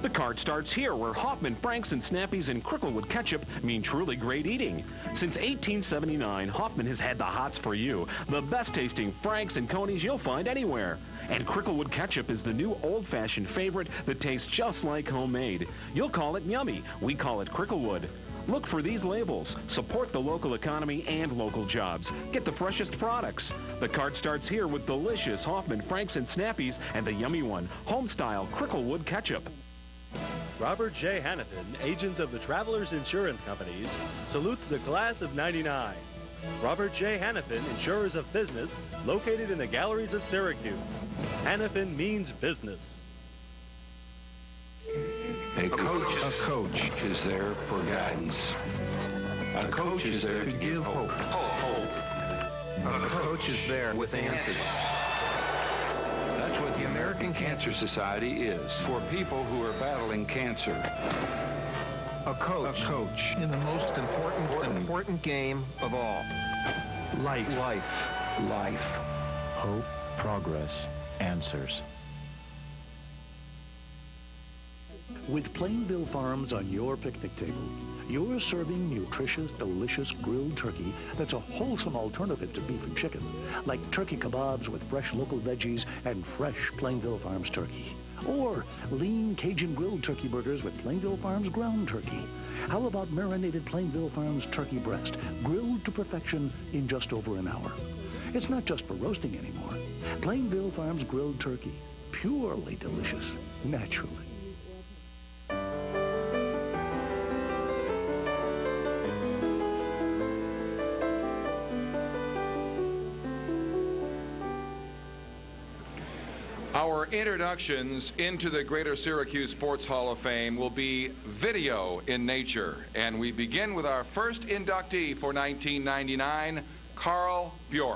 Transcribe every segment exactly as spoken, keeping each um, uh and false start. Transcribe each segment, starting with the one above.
The card starts here, where Hoffman, Franks, and Snappies and Cricklewood ketchup mean truly great eating. Since eighteen seventy-nine, Hoffman has had the hots for you. The best tasting Franks and Conies you'll find anywhere. And Cricklewood ketchup is the new old-fashioned favorite that tastes just like homemade. You'll call it yummy. We call it Cricklewood. Look for these labels. Support the local economy and local jobs. Get the freshest products. The cart starts here with delicious Hoffman, Franks, and Snappies and the yummy one, home-style Cricklewood ketchup. Robert J. Hannafin, agents of the Travelers Insurance Companies, salutes the class of ninety-nine. Robert J. Hannafin, insurers of business, located in the galleries of Syracuse. Hannafin means business. A coach, a coach is there for guidance. A coach is there to give hope. Hope. A coach is there with answers. That's what the American Cancer Society is for people who are battling cancer. A coach. A coach in the most important, important, important game of all. Life. Life. Life. Hope, progress, answers. With Plainville Farms on your picnic table, you're serving nutritious, delicious grilled turkey that's a wholesome alternative to beef and chicken, like turkey kebabs with fresh local veggies and fresh Plainville Farms turkey. Or lean Cajun grilled turkey burgers with Plainville Farms ground turkey. How about marinated Plainville Farms turkey breast, grilled to perfection in just over an hour? It's not just for roasting anymore. Plainville Farms grilled turkey, purely delicious, naturally. Our introductions into the Greater Syracuse Sports Hall of Fame will be video in nature. And we begin with our first inductee for nineteen ninety-nine, Carl Bjork.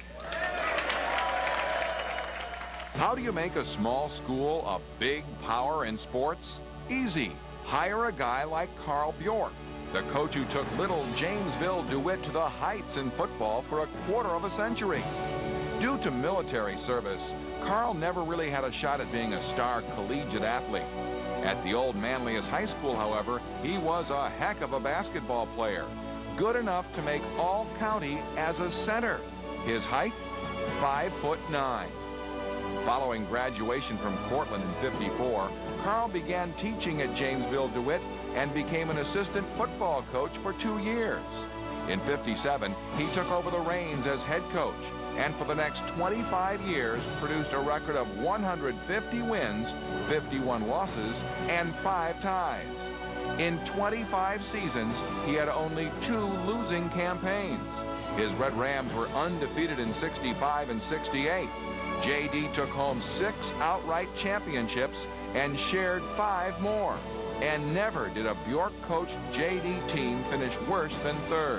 How do you make a small school a big power in sports? Easy. Hire a guy like Carl Bjork, the coach who took little Jamesville DeWitt to the heights in football for a quarter of a century. Due to military service, Carl never really had a shot at being a star collegiate athlete. At the old Manlius High School, however, he was a heck of a basketball player, good enough to make all-county as a center. His height, five foot nine. Following graduation from Cortland in fifty-four, Carl began teaching at Jamesville DeWitt and became an assistant football coach for two years. In fifty-seven, he took over the reins as head coach, and for the next twenty-five years produced a record of one hundred fifty wins, fifty-one losses, and five ties. In twenty-five seasons, he had only two losing campaigns. His Red Rams were undefeated in sixty-five and sixty-eight. J D took home six outright championships and shared five more. And never did a Bjork-coached J D team finish worse than third.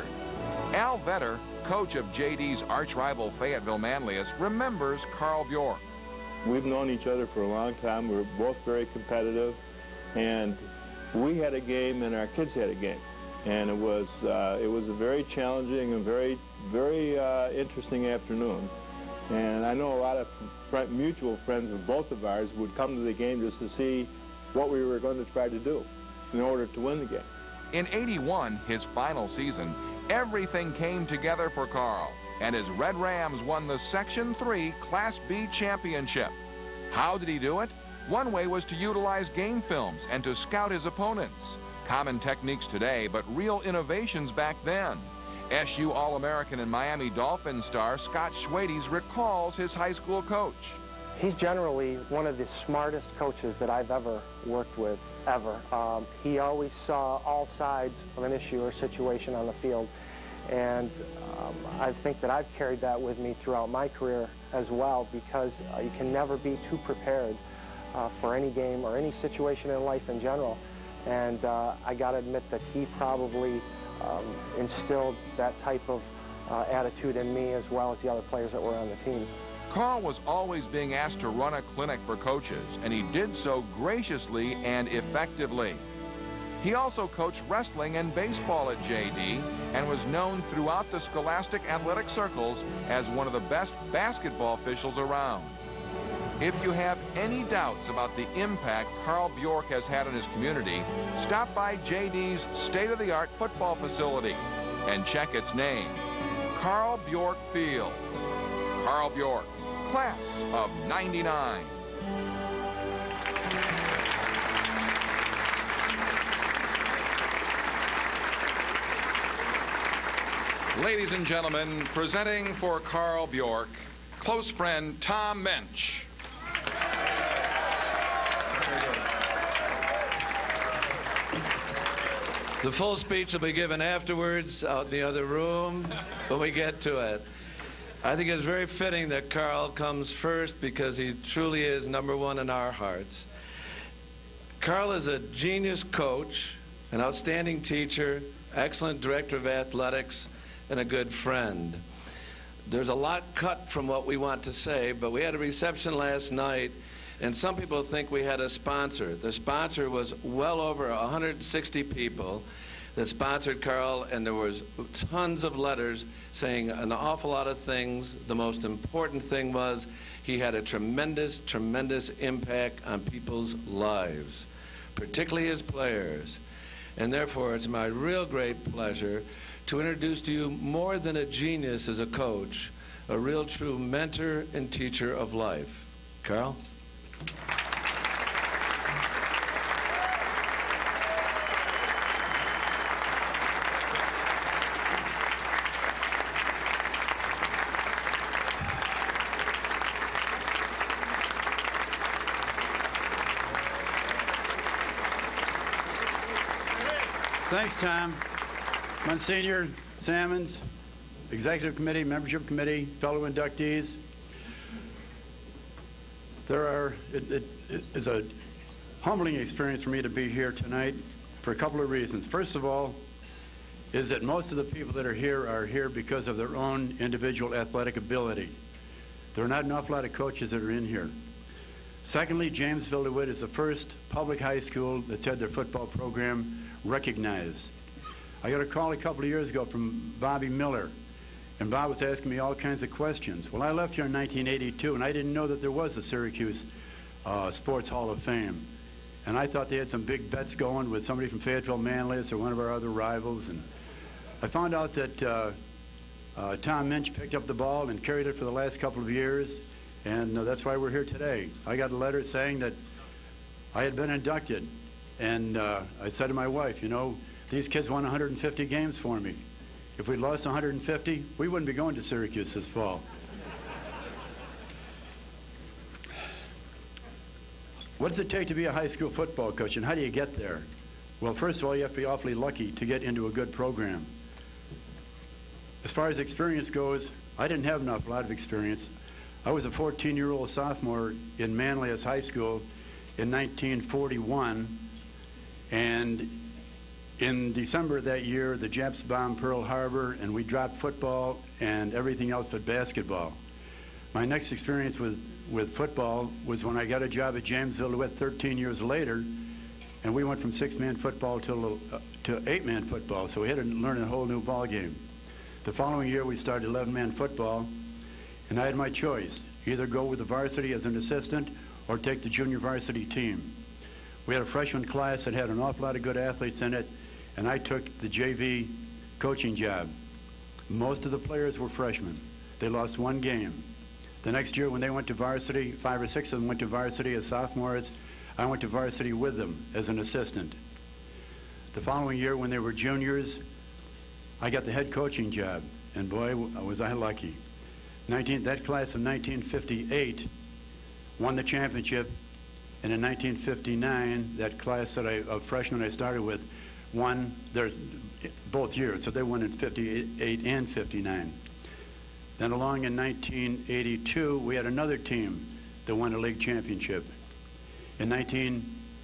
Al Vetter, coach of J D's arch-rival Fayetteville Manlius, remembers Carl Bjork. We've known each other for a long time. We were both very competitive, and we had a game and our kids had a game. And it was, uh, it was a very challenging and very, very uh, interesting afternoon. And I know a lot of fr mutual friends of both of ours would come to the game just to see what we were going to try to do in order to win the game. In eighty-one, his final season, everything came together for Carl, and his Red Rams won the Section three Class B championship. How did he do it? One way was to utilize game films and to scout his opponents. Common techniques today, but real innovations back then. S U All-American and Miami Dolphins star Scott Schwades recalls his high school coach. He's generally one of the smartest coaches that I've ever worked with, ever. Um, he always saw all sides of an issue or situation on the field, and um, I think that I've carried that with me throughout my career as well, because uh, you can never be too prepared uh, for any game or any situation in life in general. And uh, I got to admit that he probably um, instilled that type of uh, attitude in me, as well as the other players that were on the team. Carl was always being asked to run a clinic for coaches, and he did so graciously and effectively. He also coached wrestling and baseball at J D and was known throughout the scholastic athletic circles as one of the best basketball officials around. If you have any doubts about the impact Carl Bjork has had on his community, stop by J D's state-of-the-art football facility and check its name, Carl Bjork Field. Carl Bjork, class of ninety-nine. Ladies and gentlemen, presenting for Carl Bjork, close friend Tom Mensch. The full speech will be given afterwards out in the other room when we get to it. I think it's very fitting that Carl comes first because he truly is number one in our hearts. Carl is a genius coach, an outstanding teacher, excellent director of athletics, and a good friend. There's a lot cut from what we want to say, but we had a reception last night, and some people think we had a sponsor. The sponsor was well over one hundred sixty people that sponsored Carl, and there was tons of letters saying an awful lot of things. The most important thing was he had a tremendous, tremendous impact on people's lives, particularly his players. And therefore, it's my real great pleasure to introduce to you more than a genius as a coach, a real true mentor and teacher of life. Carl? Thanks, Tom. Monsignor Sammons, Executive Committee, Membership Committee, fellow inductees. There are, it, it, it is a humbling experience for me to be here tonight for a couple of reasons. First of all, is that most of the people that are here are here because of their own individual athletic ability. There are not an awful lot of coaches that are in here. Secondly, Jamesville DeWitt is the first public high school that's had their football program recognized. I got a call a couple of years ago from Bobby Miller, and Bob was asking me all kinds of questions. Well, I left here in nineteen eighty-two, and I didn't know that there was a Syracuse uh, Sports Hall of Fame. And I thought they had some big bets going with somebody from Fayetteville Manlius or one of our other rivals. And I found out that uh, uh, Tom Mensch picked up the ball and carried it for the last couple of years, and uh, that's why we're here today. I got a letter saying that I had been inducted, and uh, I said to my wife, you know, these kids won one hundred fifty games for me. If we lost one hundred fifty, we wouldn't be going to Syracuse this fall. What does it take to be a high school football coach, and how do you get there? Well, first of all, you have to be awfully lucky to get into a good program. As far as experience goes, I didn't have enough, a lot of experience. I was a fourteen-year-old sophomore in Manlius High School in nineteen forty-one, and in December of that year, the Japs bombed Pearl Harbor, and we dropped football and everything else but basketball. My next experience with, with football was when I got a job at Jamesville DeWitt thirteen years later, and we went from six-man football to, uh, to eight-man football, so we had to learn a whole new ball game. The following year, we started eleven-man football, and I had my choice, either go with the varsity as an assistant or take the junior varsity team. We had a freshman class that had an awful lot of good athletes in it, and I took the J V coaching job. Most of the players were freshmen. They lost one game. The next year when they went to varsity, five or six of them went to varsity as sophomores. I went to varsity with them as an assistant. The following year when they were juniors, I got the head coaching job, and boy, was I lucky. nineteen, that class of nineteen fifty-eight won the championship, and in nineteen fifty-nine, that class that I, of freshmen I started with, won there's both years, so they won in fifty-eight and fifty-nine. Then along in nineteen eighty-two, we had another team that won a league championship. In nineteen,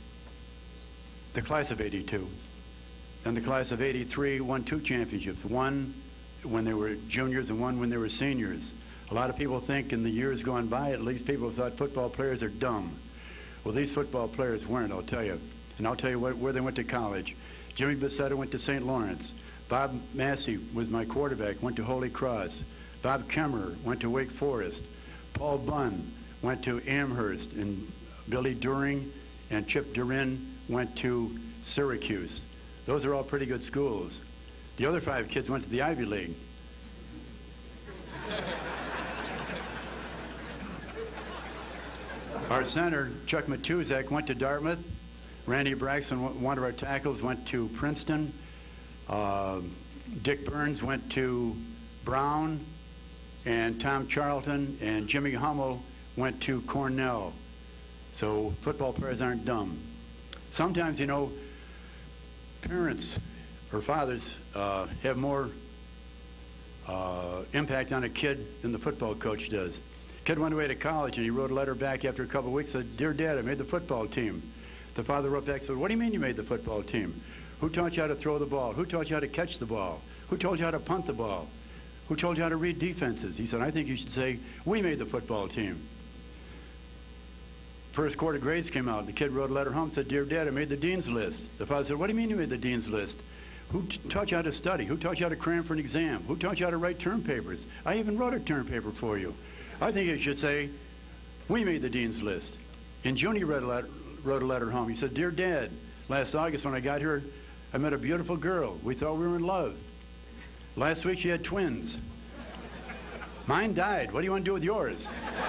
the class of eighty-two. And the class of eighty-three won two championships, one when they were juniors and one when they were seniors. A lot of people think in the years gone by, at least people thought football players are dumb. Well, these football players weren't, I'll tell you. And I'll tell you what, where they went to college. Jimmy Bissetta went to Saint Lawrence. Bob Massey was my quarterback, went to Holy Cross. Bob Kemmerer went to Wake Forest. Paul Bunn went to Amherst, and Billy During and Chip Durin went to Syracuse. Those are all pretty good schools. The other five kids went to the Ivy League. Our center, Chuck Matuzak, went to Dartmouth. Randy Braxton, one of our tackles, went to Princeton. Uh, Dick Burns went to Brown. And Tom Charlton and Jimmy Hummel went to Cornell. So football players aren't dumb. Sometimes, you know, parents or fathers uh, have more uh, impact on a kid than the football coach does. Kid went away to college and he wrote a letter back after a couple of weeks, said, "Dear Dad, I made the football team." The father wrote back and said, "What do you mean you made the football team? Who taught you how to throw the ball? Who taught you how to catch the ball? Who told you how to punt the ball? Who told you how to read defenses?" He said, "I think you should say, we made the football team." First quarter grades came out. The kid wrote a letter home and said, "Dear Dad, I made the dean's list." The father said, "What do you mean you made the dean's list? Who t taught you how to study? Who taught you how to cram for an exam? Who taught you how to write term papers? I even wrote a term paper for you. I think you should say, we made the dean's list." And Junie wrote a letter, wrote a letter home. He said, "Dear Dad, last August when I got here, I met a beautiful girl. We thought we were in love. Last week she had twins. Mine died. What do you want to do with yours?"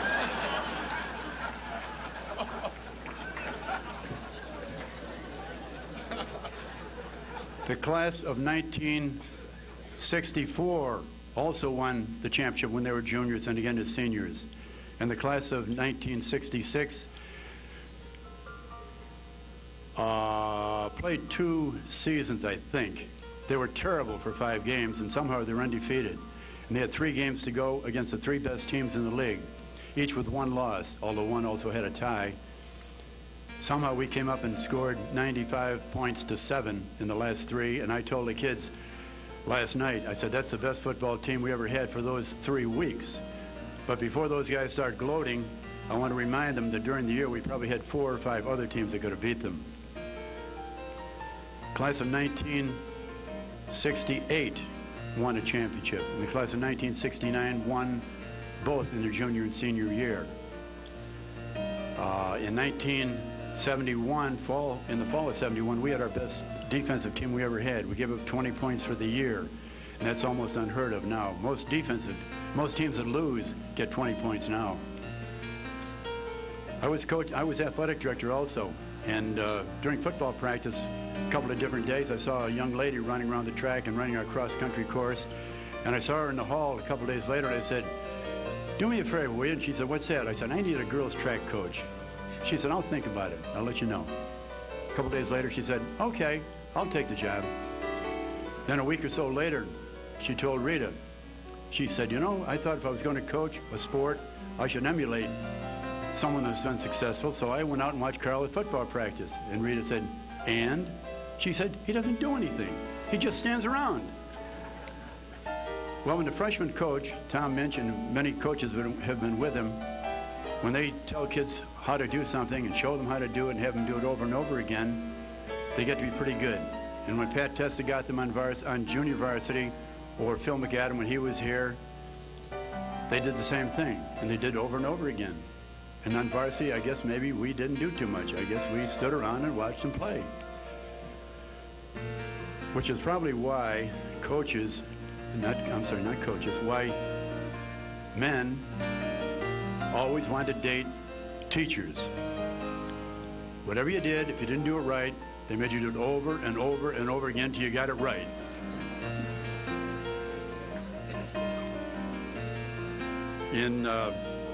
The class of nineteen sixty-four also won the championship when they were juniors and again as seniors. And the class of nineteen sixty-six uh, played two seasons, I think. They were terrible for five games, and somehow they were undefeated. And they had three games to go against the three best teams in the league, each with one loss, although one also had a tie. Somehow we came up and scored ninety-five points to seven in the last three, and I told the kids last night, I said, that's the best football team we ever had for those three weeks. But before those guys start gloating, I want to remind them that during the year we probably had four or five other teams that could have beat them. Class of nineteen sixty-eight won a championship, and the class of nineteen sixty-nine won both in their junior and senior year. Uh, in nineteen seventy-one, fall, in the fall of seventy-one, we had our best defensive team we ever had. We gave up twenty points for the year, and that's almost unheard of now. Most defensive, most teams that lose get twenty points now. I was coach, I was athletic director also, and uh, during football practice, a couple of different days, I saw a young lady running around the track and running our cross-country course, and I saw her in the hall a couple of days later, and I said, "Do me a favor, will you?" And she said, "What's that?" I said, "I need a girls' track coach." She said, "I'll think about it. I'll let you know." A couple days later, she said, "Okay, I'll take the job." Then a week or so later, she told Rita, she said, "You know, I thought if I was going to coach a sport, I should emulate someone that's been successful, so I went out and watched Carl at football practice." And Rita said, "And?" She said, "He doesn't do anything. He just stands around." Well, when the freshman coach, Tom mentioned, many coaches have been with him, when they tell kids how to do something and show them how to do it and have them do it over and over again, they get to be pretty good. And when Pat Testa got them on, vars on junior varsity, or Phil McAdam when he was here, they did the same thing, and they did it over and over again. And on varsity, I guess maybe we didn't do too much. I guess we stood around and watched them play. Which is probably why coaches, not, I'm sorry, not coaches, why men always wanted to date teachers. Whatever you did, if you didn't do it right, they made you do it over and over and over again till you got it right. In uh,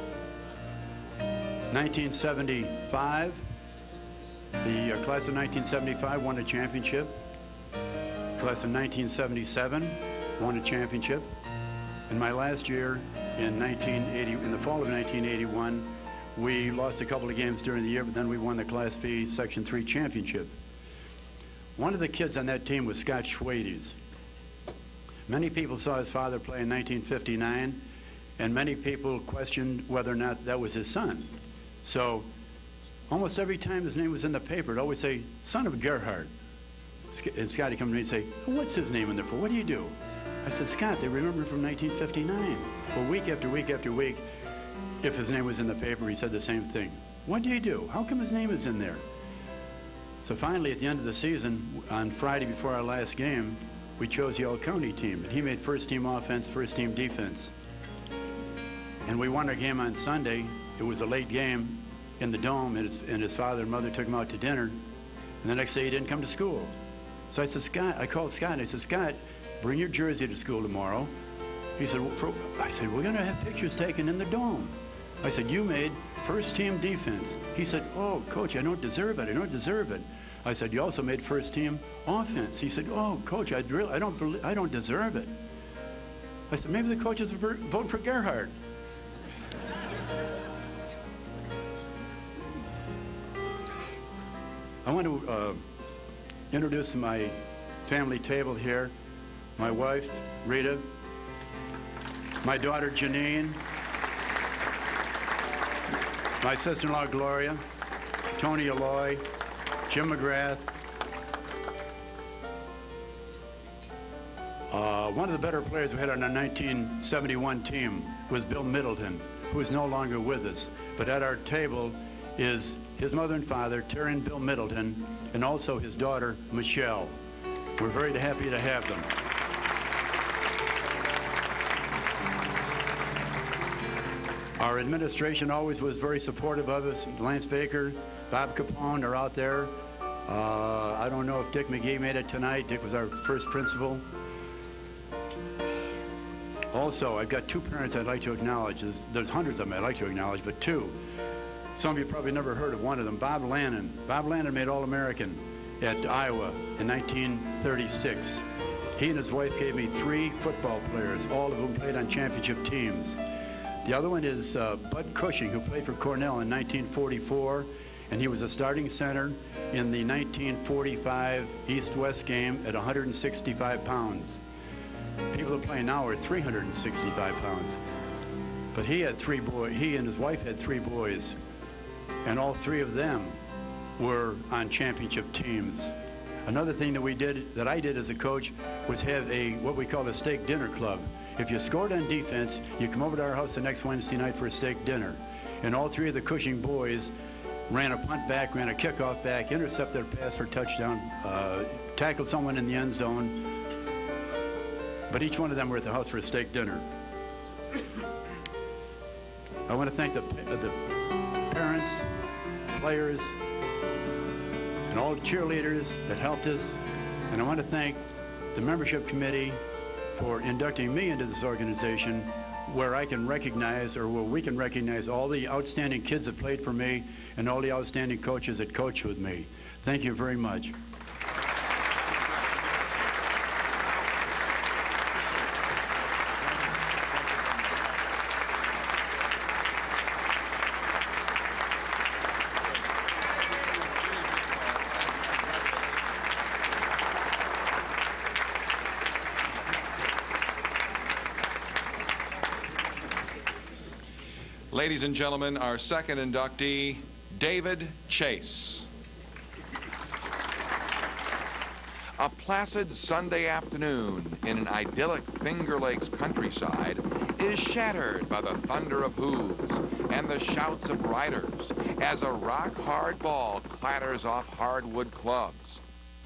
nineteen seventy-five, the uh, class of nineteen seventy-five won a championship. Class of nineteen seventy-seven won a championship. In my last year, in nineteen eighty, in the fall of nineteen eighty-one, we lost a couple of games during the year, but then we won the Class B Section three championship. One of the kids on that team was Scott Schwades. Many people saw his father play in nineteen fifty-nine, and many people questioned whether or not that was his son. So almost every time his name was in the paper, it'd always say, "Son of Gerhard." And Scotty come to me and say, "What's his name in there for? What do you do?" I said, "Scott, they remember him from nineteen fifty-nine. Well, week after week after week, if his name was in the paper, he said the same thing. What did he do? How come his name is in there? So finally, at the end of the season, on Friday before our last game, we chose the all-county team, and he made first-team offense, first-team defense. And we won our game on Sunday. It was a late game in the Dome, and his, and his father and mother took him out to dinner, and the next day he didn't come to school. So I said, Scott, I called Scott, and I said, Scott, bring your jersey to school tomorrow. He said, well, for, I said, we're going to have pictures taken in the Dome. I said, you made first-team defense. He said, oh, Coach, I don't deserve it. I don't deserve it. I said, you also made first-team offense. He said, oh, Coach, I really, I don't, believe, I don't deserve it. I said, maybe the coaches are voting for Gerhard. I want to uh, introduce my family table here. My wife, Rita, my daughter, Janine, my sister-in-law, Gloria, Tony Aloy, Jim McGrath. Uh, one of the better players we had on our nineteen seventy-one team was Bill Middleton, who is no longer with us. But at our table is his mother and father, Terry and Bill Middleton, and also his daughter, Michelle. We're very happy to have them. Our administration always was very supportive of us. Lance Baker, Bob Capone are out there. Uh, I don't know if Dick McGee made it tonight. Dick was our first principal. Also, I've got two parents I'd like to acknowledge. There's, there's hundreds of them I'd like to acknowledge, but two. Some of you probably never heard of one of them, Bob Lannon. Bob Lannon made All-American at Iowa in nineteen thirty-six. He and his wife gave me three football players, all of whom played on championship teams. The other one is uh, Bud Cushing, who played for Cornell in nineteen forty-four, and he was a starting center in the nineteen forty-five East-West game at one hundred sixty-five pounds. People that play now are three hundred sixty-five pounds. But he had three boys, he and his wife had three boys, and all three of them were on championship teams. Another thing that we did, that I did as a coach, was have a, what we call a steak dinner club. If you scored on defense, you come over to our house the next Wednesday night for a steak dinner. And all three of the Cushing boys ran a punt back, ran a kickoff back, intercepted a pass for a touchdown, uh, tackled someone in the end zone. But each one of them were at the house for a steak dinner. I want to thank the, uh, the parents, players, and all the cheerleaders that helped us. And I want to thank the membership committee for inducting me into this organization, where I can recognize, or where we can recognize, all the outstanding kids that played for me and all the outstanding coaches that coached with me. Thank you very much. Ladies and gentlemen, our second inductee, David Chase. A placid Sunday afternoon in an idyllic Finger Lakes countryside is shattered by the thunder of hooves and the shouts of riders as a rock-hard ball clatters off hardwood clubs.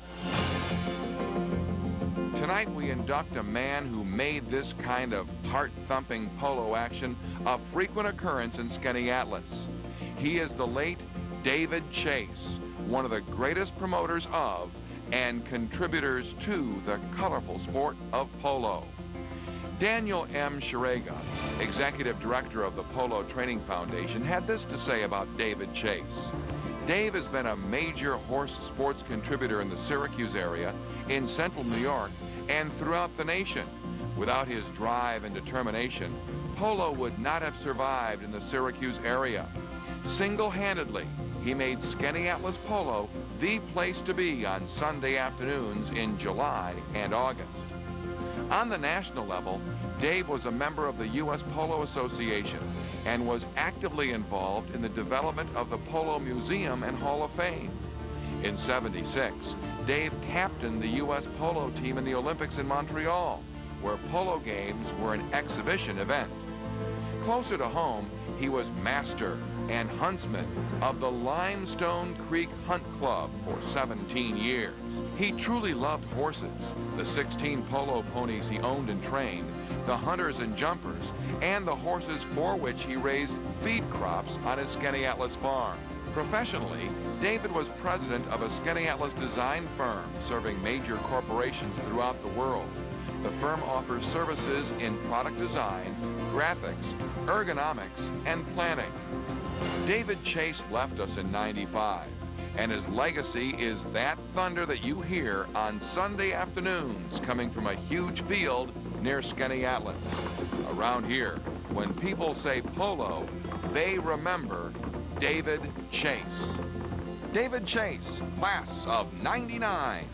Tonight we induct a man who made this kind of heart-thumping polo action a frequent occurrence in Skaneateles. He is the late David Chase, one of the greatest promoters of and contributors to the colorful sport of polo. Daniel M. Shirega, executive director of the Polo Training Foundation, had this to say about David Chase. Dave has been a major horse sports contributor in the Syracuse area, in central New York, and throughout the nation. Without his drive and determination, polo would not have survived in the Syracuse area. Single-handedly, he made Skaneateles Polo the place to be on Sunday afternoons in July and August. On the national level, Dave was a member of the U S Polo Association and was actively involved in the development of the Polo Museum and Hall of Fame. In seventy-six, Dave captained the U S polo team in the Olympics in Montreal, where polo games were an exhibition event. Closer to home, He was master and huntsman of the Limestone Creek Hunt Club for seventeen years. He truly loved horses, the sixteen polo ponies he owned and trained, the hunters and jumpers, and the horses for which he raised feed crops on his Skaneateles farm. Professionally, David was president of a Skaneateles design firm serving major corporations throughout the world. The firm offers services in product design, graphics, ergonomics, and planning. David Chase left us in ninety-five, and his legacy is that thunder that you hear on Sunday afternoons coming from a huge field near Skaneateles. Around here, when people say polo, they remember David Chase. David Chase, class of ninety-nine.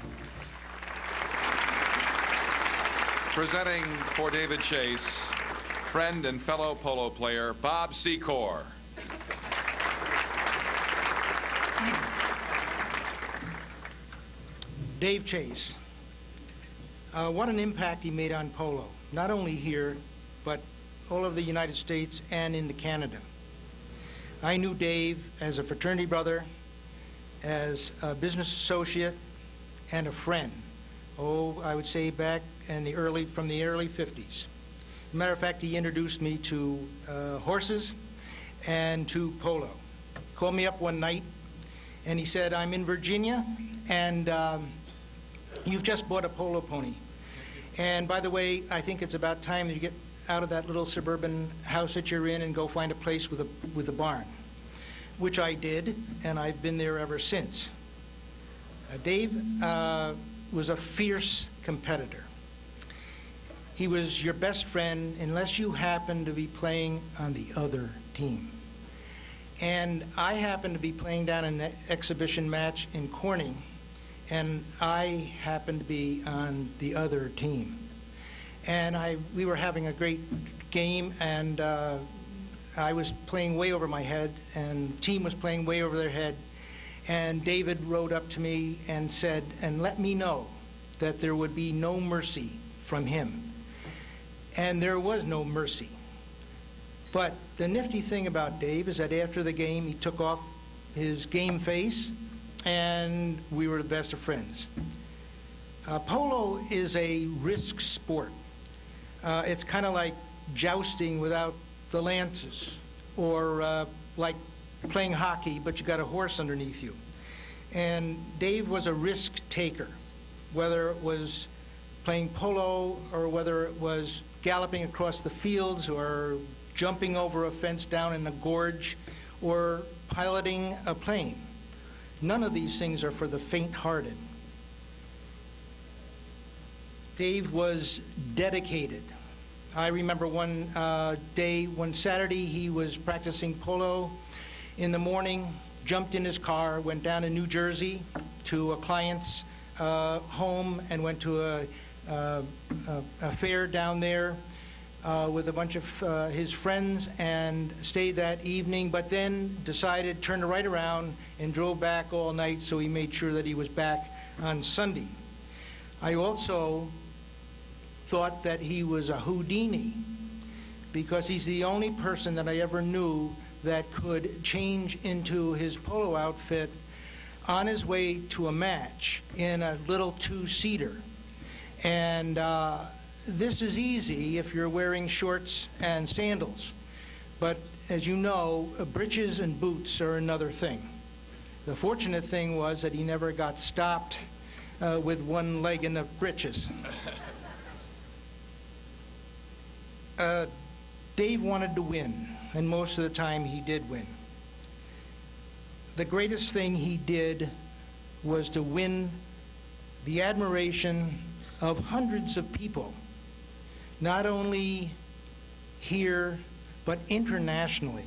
Presenting for David Chase, friend and fellow polo player Bob Secor. Dave Chase. Uh, what an impact he made on polo, not only here, but all over the United States and into Canada. I knew Dave as a fraternity brother, as a business associate, and a friend. Oh, I would say back in the early, from the early fifties. As a matter of fact, he introduced me to uh, horses and to polo. Called me up one night, and he said, I'm in Virginia, and um, you've just bought a polo pony. And by the way, I think it's about time that you get out of that little suburban house that you're in and go find a place with a, with a barn, which I did, and I've been there ever since. Uh, Dave uh, was a fierce competitor. He was your best friend unless you happened to be playing on the other team. And I happened to be playing down an exhibition match in Corning, and I happened to be on the other team. And I, we were having a great game, and uh, I was playing way over my head, and the team was playing way over their head. And David rode up to me and said, and let me know that there would be no mercy from him. And there was no mercy. But the nifty thing about Dave is that after the game, he took off his game face, and we were the best of friends. Uh, polo is a risk sport. Uh, it's kind of like jousting without the lances, or uh, like playing hockey, but you got a horse underneath you. And Dave was a risk taker, whether it was playing polo or whether it was galloping across the fields or jumping over a fence down in a gorge or piloting a plane. None of these things are for the faint-hearted. Dave was dedicated. I remember one uh, day, one Saturday, he was practicing polo in the morning, jumped in his car, went down to New Jersey to a client's uh, home and went to a, uh, a, a fair down there uh, with a bunch of uh, his friends and stayed that evening, but then decided, turned right around and drove back all night, so he made sure that he was back on Sunday. I also thought that he was a Houdini because he's the only person that I ever knew that could change into his polo outfit on his way to a match in a little two-seater. And uh, this is easy if you're wearing shorts and sandals. But as you know, breeches and boots are another thing. The fortunate thing was that he never got stopped uh, with one leg in the breeches. Uh, Dave wanted to win, and most of the time he did win. The greatest thing he did was to win the admiration of hundreds of people, not only here, but internationally.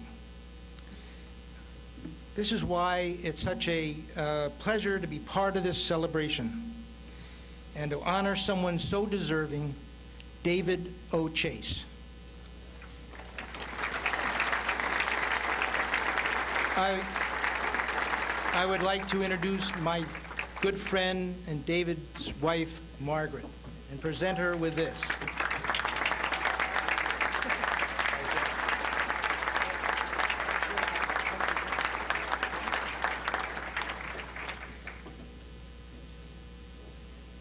This is why it's such a uh, pleasure to be part of this celebration and to honor someone so deserving, David O. Chase. I, I would like to introduce my good friend and David's wife, Margaret, and present her with this.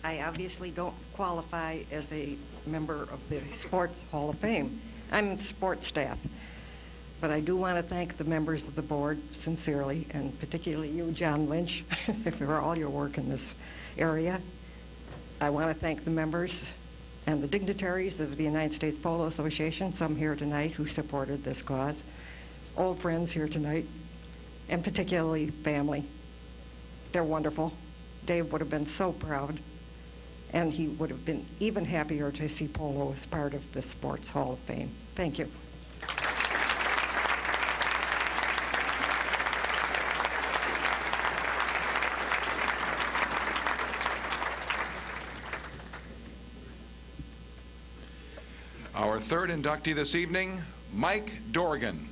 I obviously don't qualify as a member of the Sports Hall of Fame. I'm sports staff. But I do want to thank the members of the board sincerely, and particularly you, John Lynch, for all your work in this area. I want to thank the members and the dignitaries of the United States Polo Association, some here tonight who supported this cause, old friends here tonight, and particularly family. They're wonderful. Dave would have been so proud, and he would have been even happier to see polo as part of the Sports Hall of Fame. Thank you. Our third inductee this evening, Mike Dorgan.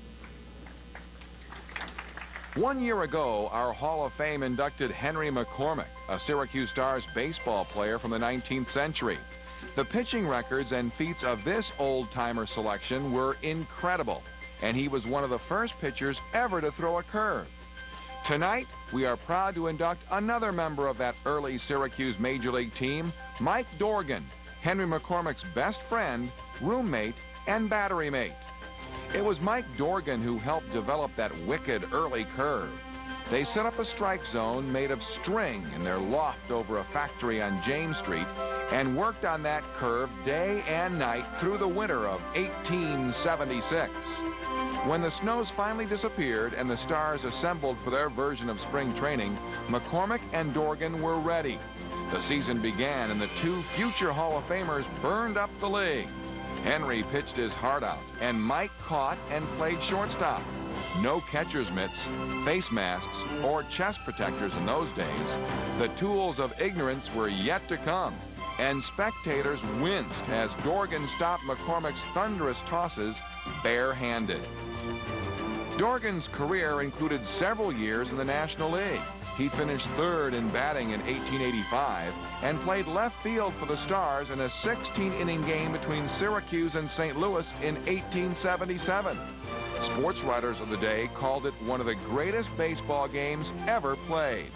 One year ago, our Hall of Fame inducted Henry McCormick, a Syracuse Stars baseball player from the nineteenth century. The pitching records and feats of this old-timer selection were incredible, and he was one of the first pitchers ever to throw a curve. Tonight, we are proud to induct another member of that early Syracuse Major League team, Mike Dorgan, Henry McCormick's best friend, roommate, and battery mate. It was Mike Dorgan who helped develop that wicked early curve. They set up a strike zone made of string in their loft over a factory on James Street and worked on that curve day and night through the winter of eighteen seventy-six. When the snows finally disappeared and the Stars assembled for their version of spring training, McCormick and Dorgan were ready. The season began and the two future Hall of Famers burned up the league. Henry pitched his heart out, and Mike caught and played shortstop. No catcher's mitts, face masks, or chest protectors in those days. The tools of ignorance were yet to come, and spectators winced as Dorgan stopped McCormick's thunderous tosses barehanded. Dorgan's career included several years in the National League. He finished third in batting in eighteen eighty-five and played left field for the Stars in a sixteen inning game between Syracuse and Saint Louis in eighteen seventy-seven. Sports writers of the day called it one of the greatest baseball games ever played.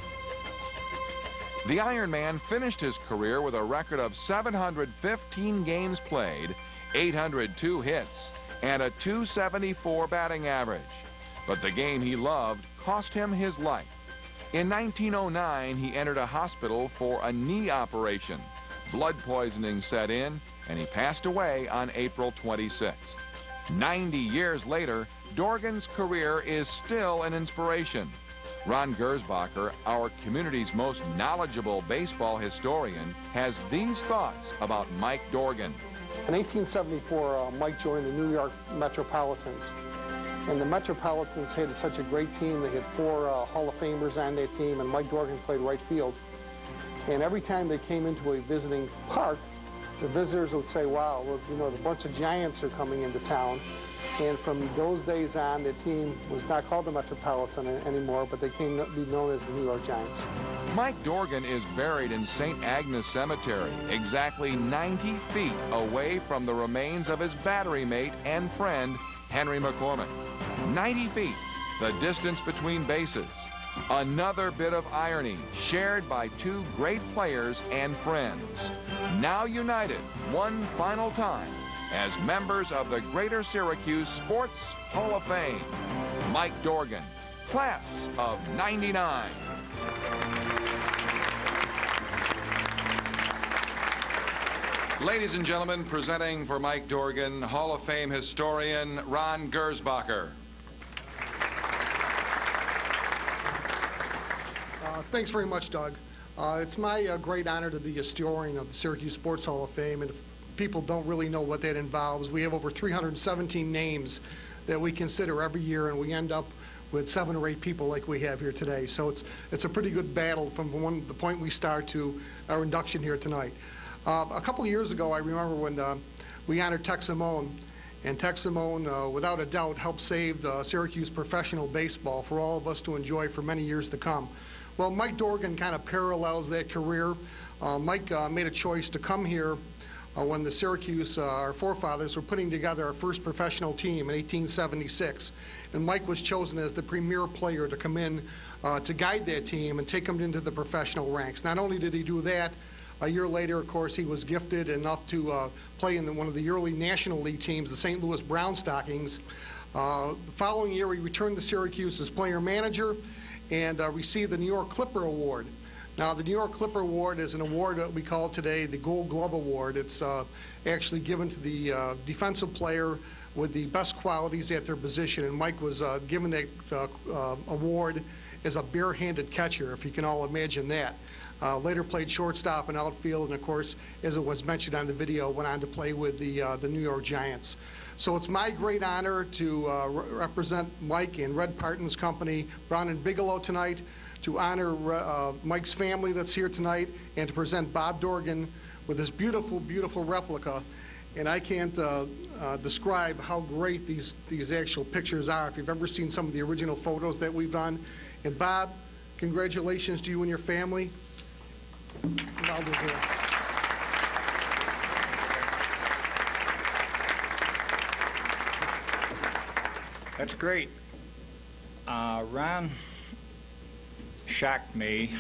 The Iron Man finished his career with a record of seven hundred fifteen games played, eight hundred two hits, and a two seventy-four batting average. But the game he loved cost him his life. In nineteen oh nine, he entered a hospital for a knee operation. Blood poisoning set in, and he passed away on April twenty-sixth. ninety years later, Dorgan's career is still an inspiration. Ron Gersbacher, our community's most knowledgeable baseball historian, has these thoughts about Mike Dorgan. In eighteen seventy-four, uh, Mike joined the New York Metropolitans. And the Metropolitans had such a great team. They had four uh, Hall of Famers on their team, and Mike Dorgan played right field. And every time they came into a visiting park, the visitors would say, wow, look, you know, a bunch of giants are coming into town. And from those days on, the team was not called the Metropolitan anymore, but they came to be known as the New York Giants. Mike Dorgan is buried in Saint Agnes Cemetery, exactly ninety feet away from the remains of his battery mate and friend, Henry McCormick. ninety feet, the distance between bases. Another bit of irony shared by two great players and friends, now united one final time as members of the Greater Syracuse Sports Hall of Fame. Mike Dorgan, class of ninety-nine. Ladies and gentlemen, presenting for Mike Dorgan, Hall of Fame historian Ron Gersbacher. Uh, thanks very much, Doug. Uh, it's my uh, great honor to be a historian of the Syracuse Sports Hall of Fame, and if people don't really know what that involves, we have over three hundred seventeen names that we consider every year, and we end up with seven or eight people like we have here today. So it's it's a pretty good battle from one, the point we start to our induction here tonight. Uh, a couple of years ago, I remember when uh, we honored Tex Simone, and Tex Simone, uh, without a doubt, helped save uh, Syracuse professional baseball for all of us to enjoy for many years to come. Well, Mike Dorgan kind of parallels that career. Uh, Mike uh, made a choice to come here uh, when the Syracuse, uh, our forefathers, were putting together our first professional team in eighteen seventy-six. And Mike was chosen as the premier player to come in uh, to guide that team and take them into the professional ranks. Not only did he do that, A year later, of course, he was gifted enough to uh, play in the, one of the early National League teams, the Saint Louis Brown Stockings. Uh, the following year, he returned to Syracuse as player-manager and uh, received the New York Clipper Award. Now, the New York Clipper Award is an award that we call today the Gold Glove Award. It's uh, actually given to the uh, defensive player with the best qualities at their position, and Mike was uh, given that uh, uh, award as a bare-handed catcher, if you can all imagine that. Uh, later played shortstop and outfield, and of course, as it was mentioned on the video, went on to play with the, uh, the New York Giants. So it's my great honor to uh, re represent Mike and Red Parton's company, Brown and Bigelow, tonight, to honor uh, Mike's family that's here tonight, and to present Bob Dorgan with this beautiful, beautiful replica. And I can't uh, uh, describe how great these, these actual pictures are, if you've ever seen some of the original photos that we've done. And Bob, congratulations to you and your family. Well deserved. That's great. Uh, Ron shocked me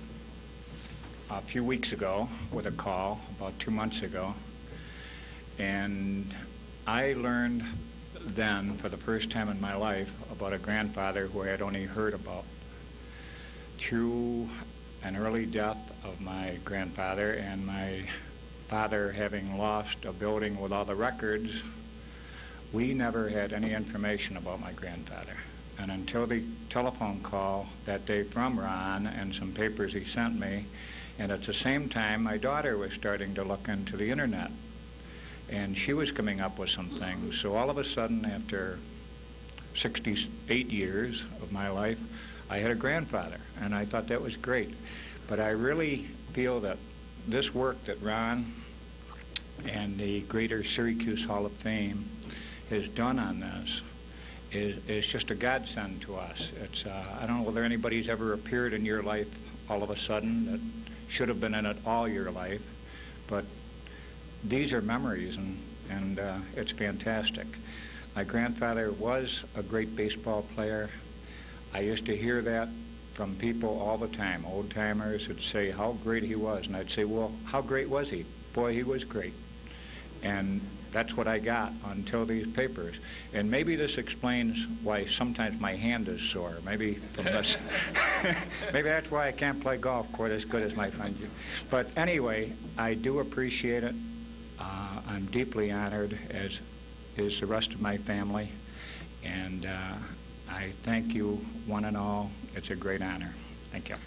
a few weeks ago with a call, about two months ago, and I learned then, for the first time in my life, about a grandfather who I had only heard about. Through an early death of my grandfather and my father having lost a building with all the records, we never had any information about my grandfather. And until the telephone call that day from Ron and some papers he sent me, and at the same time my daughter was starting to look into the internet, and she was coming up with some things. So all of a sudden, after sixty-eight years of my life, I had a grandfather, and I thought that was great. But I really feel that this work that Ron and the Greater Syracuse Hall of Fame has done on this is, is just a godsend to us. It's, uh, I don't know whether anybody's ever appeared in your life all of a sudden that should have been in it all your life, but these are memories, and, and uh, it's fantastic. My grandfather was a great baseball player. I used to hear that from people all the time. Old-timers would say how great he was, and I'd say, well, how great was he? Boy, he was great. And that's what I got until these papers. And maybe this explains why sometimes my hand is sore. Maybe from this. Maybe that's why I can't play golf quite as good as my friend. But anyway, I do appreciate it. Uh, I'm deeply honored, as is the rest of my family. And uh, I thank you, one and all. It's a great honor. Thank you.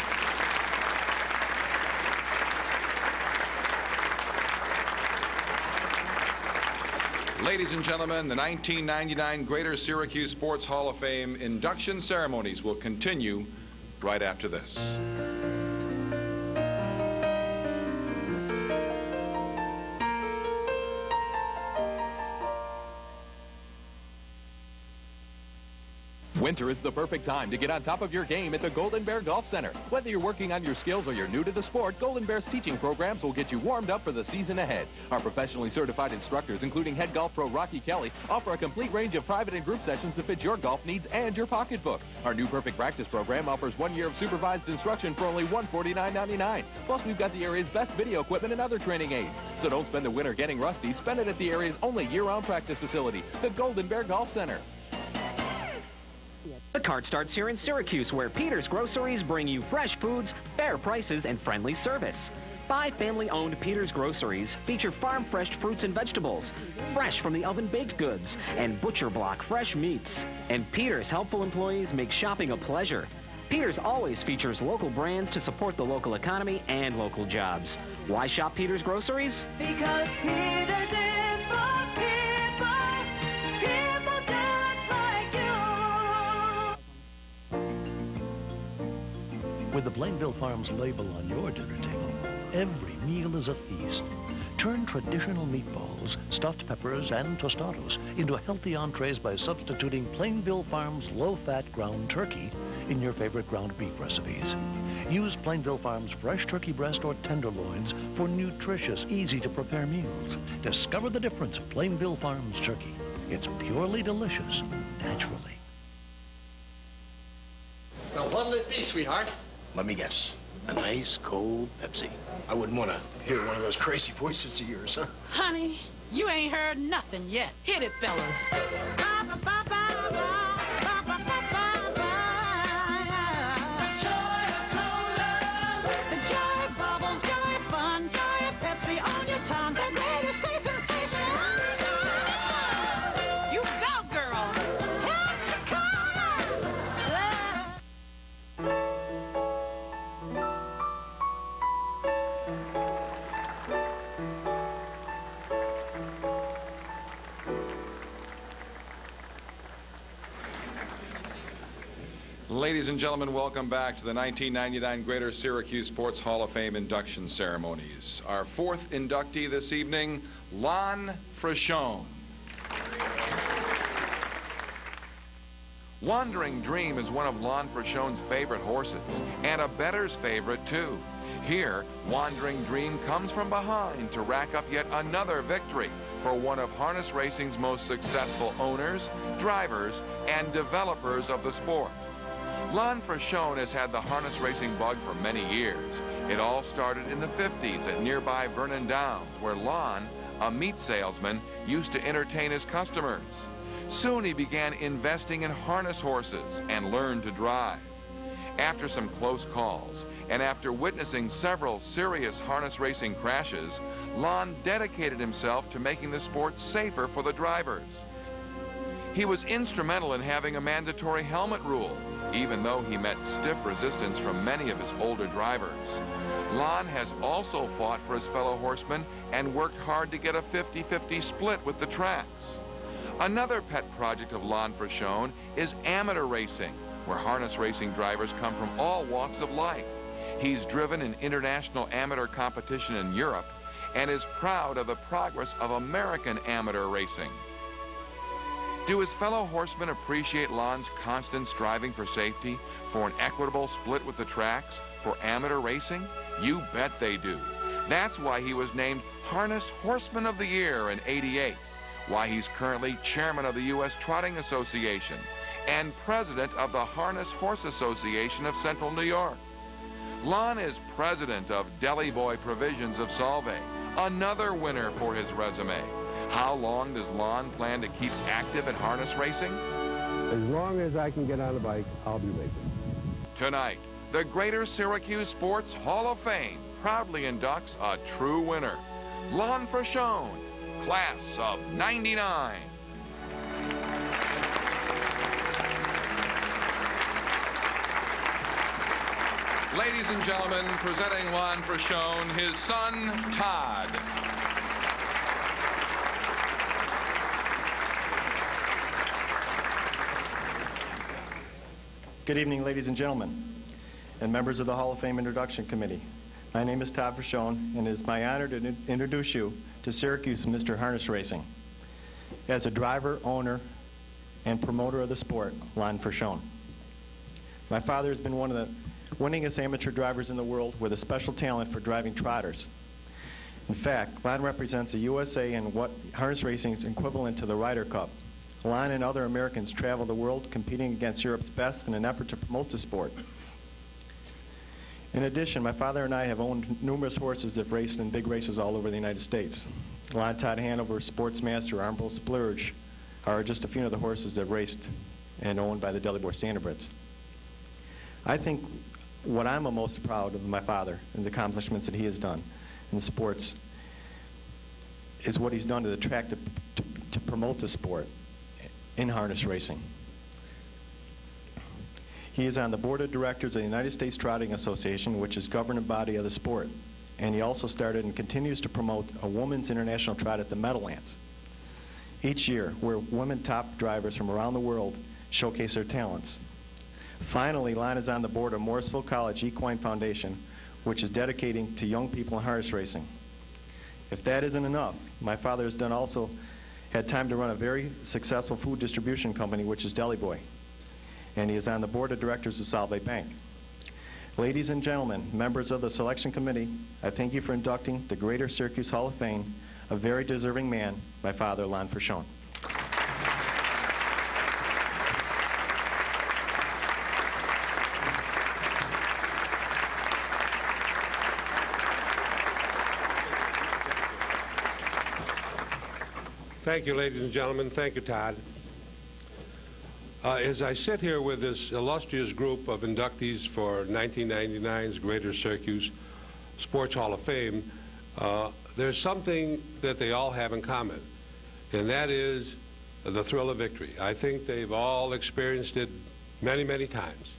Ladies and gentlemen, the nineteen ninety-nine Greater Syracuse Sports Hall of Fame induction ceremonies will continue right after this. Winter is the perfect time to get on top of your game at the Golden Bear Golf Center. Whether you're working on your skills or you're new to the sport, Golden Bear's teaching programs will get you warmed up for the season ahead. Our professionally certified instructors, including head golf pro Rocky Kelly, offer a complete range of private and group sessions to fit your golf needs and your pocketbook. Our new Perfect Practice program offers one year of supervised instruction for only one hundred forty-nine ninety-nine. Plus, we've got the area's best video equipment and other training aids. So don't spend the winter getting rusty. Spend it at the area's only year-round practice facility, the Golden Bear Golf Center. The card starts here in Syracuse, where Peter's Groceries bring you fresh foods, fair prices, and friendly service. Five family-owned Peter's Groceries feature farm-fresh fruits and vegetables, fresh from the oven-baked goods, and butcher block fresh meats. And Peter's helpful employees make shopping a pleasure. Peter's always features local brands to support the local economy and local jobs. Why shop Peter's Groceries? Because Peter's is for people. People just like you. With the Plainville Farms label on your dinner table, every meal is a feast. Turn traditional meatballs, stuffed peppers, and tostados into healthy entrees by substituting Plainville Farms low-fat ground turkey in your favorite ground beef recipes. Use Plainville Farms fresh turkey breast or tenderloins for nutritious, easy-to-prepare meals. Discover the difference of Plainville Farms turkey. It's purely delicious, naturally. Well, what'll it be, sweetheart? Let me guess. a nice cold Pepsi. I wouldn't want to hear one of those crazy voices of yours, huh? Honey, you ain't heard nothing yet. Hit it, fellas. Ladies and gentlemen, welcome back to the nineteen ninety-nine Greater Syracuse Sports Hall of Fame induction ceremonies. Our fourth inductee this evening, Lon Frechon. Wandering Dream is one of Lon Frechon's favorite horses, and a bettor's favorite, too. Here, Wandering Dream comes from behind to rack up yet another victory for one of harness racing's most successful owners, drivers, and developers of the sport. Lon Frechon has had the harness racing bug for many years. It all started in the fifties at nearby Vernon Downs, where Lon, a meat salesman, used to entertain his customers. Soon he began investing in harness horses and learned to drive. After some close calls, and after witnessing several serious harness racing crashes, Lon dedicated himself to making the sport safer for the drivers. He was instrumental in having a mandatory helmet rule, even though he met stiff resistance from many of his older drivers. Lon has also fought for his fellow horsemen and worked hard to get a fifty fifty split with the tracks. Another pet project of Lon Frechon is amateur racing, where harness racing drivers come from all walks of life. He's driven in international amateur competition in Europe and is proud of the progress of American amateur racing. Do his fellow horsemen appreciate Lon's constant striving for safety, for an equitable split with the tracks, for amateur racing? You bet they do. That's why he was named Harness Horseman of the Year in eighty-eight, why he's currently chairman of the U S Trotting Association and president of the Harness Horse Association of Central New York. Lon is president of Deli Boy Provisions of Solvay, another winner for his resume. How long does Lon plan to keep active in harness racing? As long as I can get on a bike, I'll be racing. Tonight, the Greater Syracuse Sports Hall of Fame proudly inducts a true winner, Lon Frechon, class of ninety-nine. Ladies and gentlemen, presenting Lon Frechon, his son, Todd. Good evening, ladies and gentlemen, and members of the Hall of Fame Introduction Committee. My name is Todd Frechon, and it is my honor to in introduce you to Syracuse Mister Harness Racing. As a driver, owner, and promoter of the sport, Lon Frechon. My father has been one of the winningest amateur drivers in the world with a special talent for driving trotters. In fact, Lon represents the U S A in what harness racing is equivalent to the Ryder Cup. Lon and other Americans travel the world competing against Europe's best in an effort to promote the sport. In addition, my father and I have owned numerous horses that have raced in big races all over the United States. Lon Todd Hanover, Sportsmaster, Armbrust Splurge are just a few of the horses that raced and owned by the Deli Boy Standardbreds. I think what I'm most proud of my father and the accomplishments that he has done in the sports is what he's done to the track to, to, to promote the sport in harness racing. He is on the board of directors of the United States Trotting Association, which is governing body of the sport. And he also started and continues to promote a women's international trot at the Meadowlands each year, where women top drivers from around the world showcase their talents. Finally, Lon is on the board of Morrisville College Equine Foundation, which is dedicating to young people in harness racing. If that isn't enough, my father has done also had time to run a very successful food distribution company, which is Deli Boy. And he is on the board of directors of Solvay Bank. Ladies and gentlemen, members of the selection committee, I thank you for inducting the Greater Syracuse Hall of Fame, a very deserving man, my father, Lon Frechon. Thank you, ladies and gentlemen. Thank you, Todd. Uh, as I sit here with this illustrious group of inductees for nineteen ninety-nine's Greater Syracuse Sports Hall of Fame, uh, there's something that they all have in common, and that is the thrill of victory. I think they've all experienced it many, many times.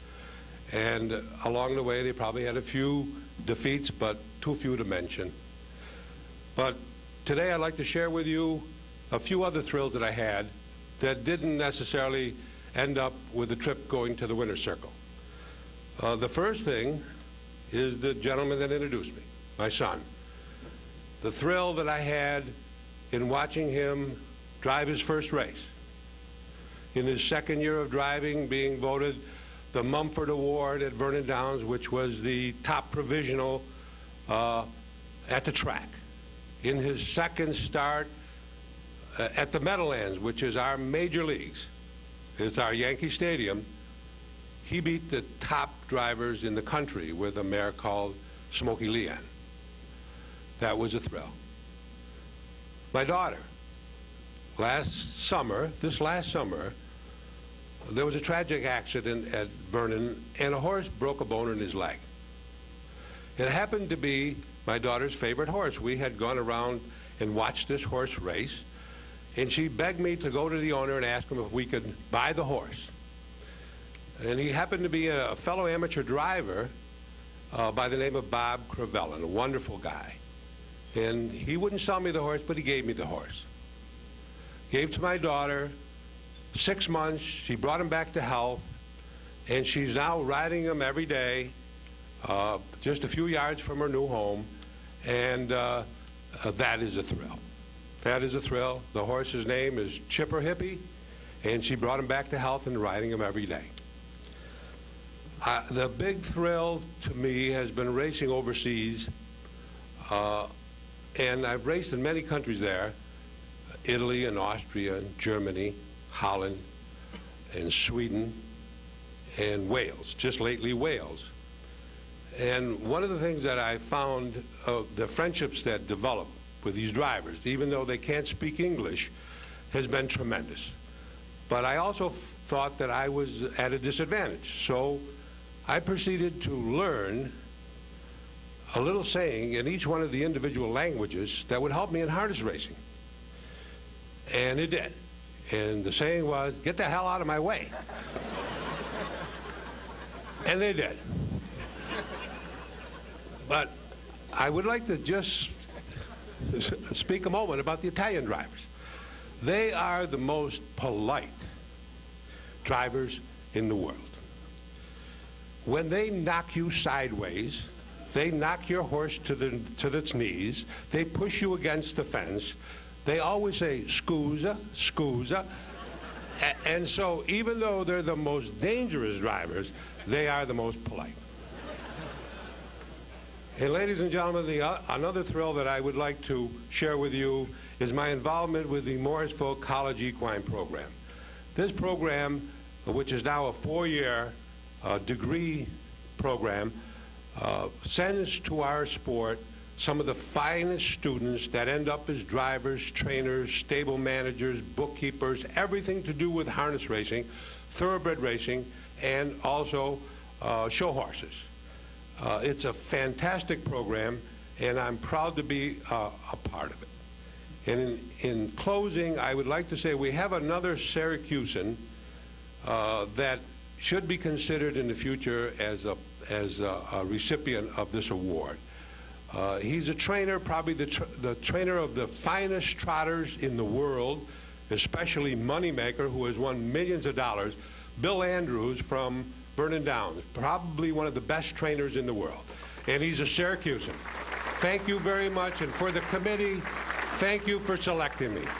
And uh, along the way, they probably had a few defeats, but too few to mention. But today, I'd like to share with you a few other thrills that I had that didn't necessarily end up with a trip going to the winner's circle. Uh, the first thing is the gentleman that introduced me, my son. The thrill that I had in watching him drive his first race. In his second year of driving, being voted the Mumford Award at Vernon Downs, which was the top provisional uh, at the track. In his second start uh, at the Meadowlands, which is our major leagues, it's our Yankee Stadium, he beat the top drivers in the country with a mare called Smokey Leanne. That was a thrill. My daughter, last summer, this last summer, there was a tragic accident at Vernon, and a horse broke a bone in his leg. It happened to be my daughter's favorite horse. We had gone around and watched this horse race, and she begged me to go to the owner and ask him if we could buy the horse. And he happened to be a fellow amateur driver uh, by the name of Bob Crevellin, a wonderful guy. And he wouldn't sell me the horse, but he gave me the horse. Gave to my daughter. Six months, she brought him back to health, and she's now riding him every day, uh, just a few yards from her new home, and uh, uh, that is a thrill. That is a thrill. The horse's name is Chipper Hippie, and she brought him back to health and riding him every day. Uh, the big thrill to me has been racing overseas, uh, and I've raced in many countries there, Italy and Austria and Germany, Holland and Sweden and Wales, just lately Wales. And one of the things that I found, uh, the friendships that develop with these drivers, even though they can't speak English, has been tremendous. But I also thought that I was at a disadvantage. So I proceeded to learn a little saying in each one of the individual languages that would help me in harness racing. And it did. And the saying was, get the hell out of my way. And they did. But I would like to just speak a moment about the Italian drivers. They are the most polite drivers in the world. When they knock you sideways, they knock your horse to, the, to its knees, they push you against the fence, they always say, scusa, scusa. A- and so even though they're the most dangerous drivers, they are the most polite. And ladies and gentlemen, the, uh, another thrill that I would like to share with you is my involvement with the Morrisville College Equine Program. This program, which is now a four-year uh, degree program, uh, sends to our sport some of the finest students that end up as drivers, trainers, stable managers, bookkeepers, everything to do with harness racing, thoroughbred racing, and also uh, show horses. Uh, it's a fantastic program, and I'm proud to be uh, a part of it. And in, in closing, I would like to say we have another Syracusan uh, that should be considered in the future as a, as a, a recipient of this award. Uh, he's a trainer, probably the, tr the trainer of the finest trotters in the world, especially Moneymaker, who has won millions of dollars. Bill Andrews from Vernon Downs, probably one of the best trainers in the world. And he's a Syracusan. Thank you very much. And for the committee, thank you for selecting me.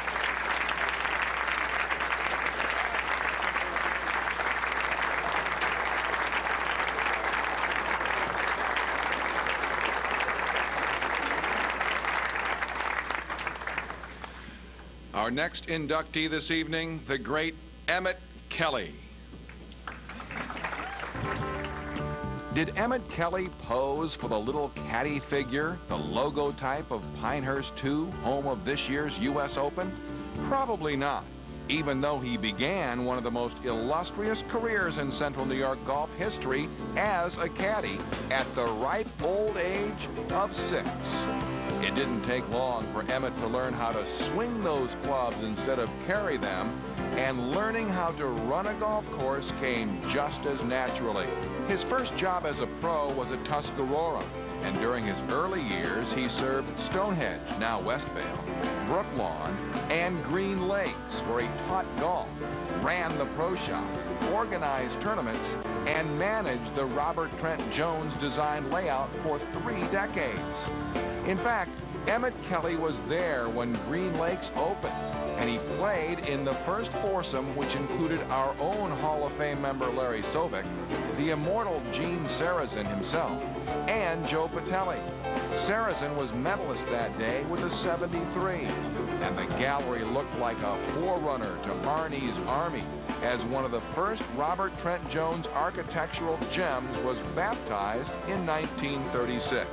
Our next inductee this evening, the great Emmett Kelly. Did Emmett Kelly pose for the little caddy figure, the logo type of Pinehurst two, home of this year's U S Open? Probably not, even though he began one of the most illustrious careers in Central New York golf history as a caddy at the ripe old age of six. It didn't take long for Emmett to learn how to swing those clubs instead of carry them, and learning how to run a golf course came just as naturally. His first job as a pro was at Tuscarora, and during his early years he served Stonehenge, now Westvale, Brooklawn, and Green Lakes, where he taught golf, ran the pro shop, organized tournaments, and managed the Robert Trent Jones designed layout for three decades. In fact, Emmett Kelly was there when Green Lakes opened, and he played in the first foursome, which included our own Hall of Fame member Larry Sovic, the immortal Gene Sarazen himself, and Joe Patelli. Sarazen was medalist that day with a seventy-three, and the gallery looked like a forerunner to Arnie's Army, as one of the first Robert Trent Jones architectural gems was baptized in nineteen thirty-six.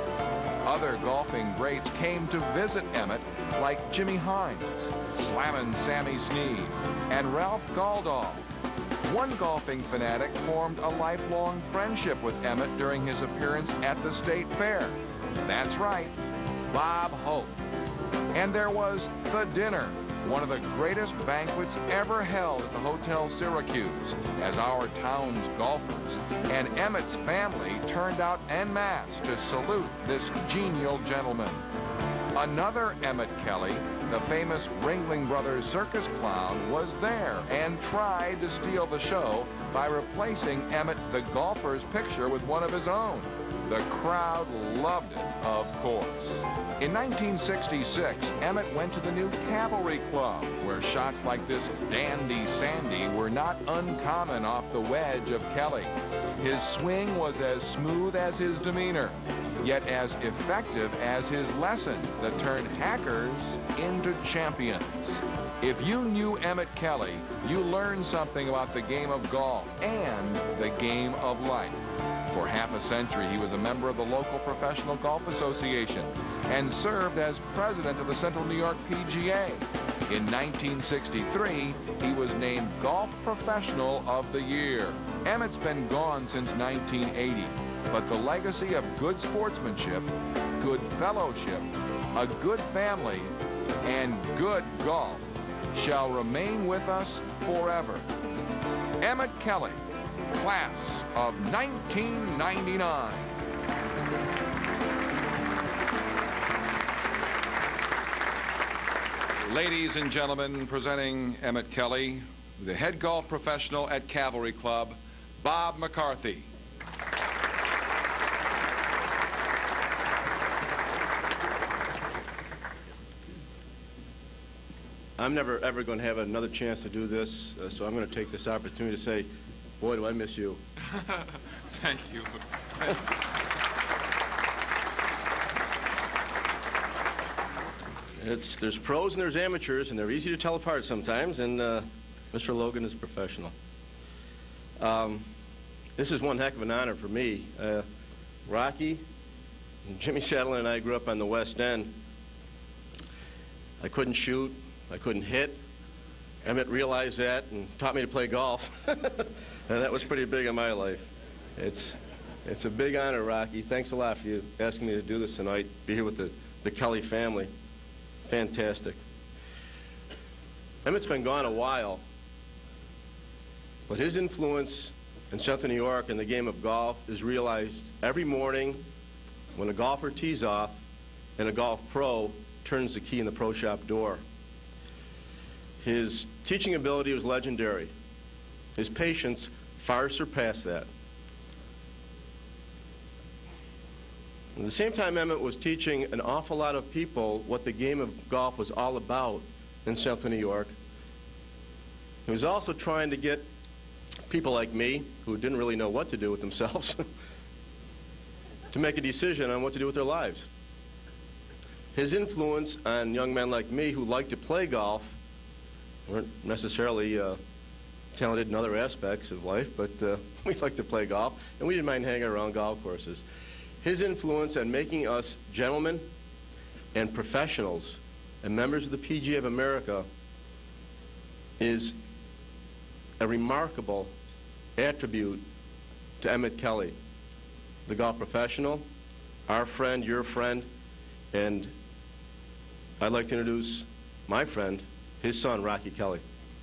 Other golfing greats came to visit Emmett, like Jimmy Hines, Slammin' Sammy Snead, and Ralph Galdall. One golfing fanatic formed a lifelong friendship with Emmett during his appearance at the State Fair. That's right, Bob Hope. And there was the dinner, one of the greatest banquets ever held at the Hotel Syracuse, as our town's golfers and Emmett's family turned out en masse to salute this genial gentleman. Another Emmett Kelly, the famous Ringling Brothers circus clown, was there and tried to steal the show by replacing Emmett the golfer's picture with one of his own. The crowd loved it, of course. In nineteen sixty-six, Emmett went to the new Cavalry Club, where shots like this Dandy Sandy were not uncommon off the wedge of Kelly. His swing was as smooth as his demeanor, yet as effective as his lessons that turned hackers into champions. If you knew Emmett Kelly, you learned something about the game of golf and the game of life. For half a century, he was a member of the local Professional Golf Association and served as president of the Central New York P G A. In nineteen sixty-three, he was named Golf Professional of the Year. Emmett's been gone since nineteen eighty, but the legacy of good sportsmanship, good fellowship, a good family, and good golf shall remain with us forever. Emmett Kelly, class of nineteen ninety-nine. Ladies and gentlemen, presenting Emmett Kelly, the head golf professional at Cavalry Club, Bob McCarthy. I'm never ever going to have another chance to do this, uh, so I'm going to take this opportunity to say, boy, do I miss you. Thank you. It's, there's pros and there's amateurs, and they're easy to tell apart sometimes, and uh, Mister Logan is a professional. Um, this is one heck of an honor for me. Uh, Rocky, Jimmy Chatelain and I grew up on the West End. I couldn't shoot. I couldn't hit. Emmett realized that and taught me to play golf. And that was pretty big in my life. It's, it's a big honor, Rocky. Thanks a lot for you asking me to do this tonight, be here with the, the Kelly family. Fantastic. Emmett's been gone a while, but his influence in Central New York and the game of golf is realized every morning when a golfer tees off and a golf pro turns the key in the pro shop door. His teaching ability was legendary. His patience far surpassed that. At the same time, Emmett was teaching an awful lot of people what the game of golf was all about in Central New York. He was also trying to get people like me, who didn't really know what to do with themselves, to make a decision on what to do with their lives. His influence on young men like me who liked to play golf weren't necessarily uh, talented in other aspects of life, but uh, we like to play golf, and we didn't mind hanging around golf courses. His influence on making us gentlemen and professionals and members of the P G A of America is a remarkable attribute to Emmett Kelly, the golf professional, our friend, your friend, and I'd like to introduce my friend, his son, Rocky Kelly.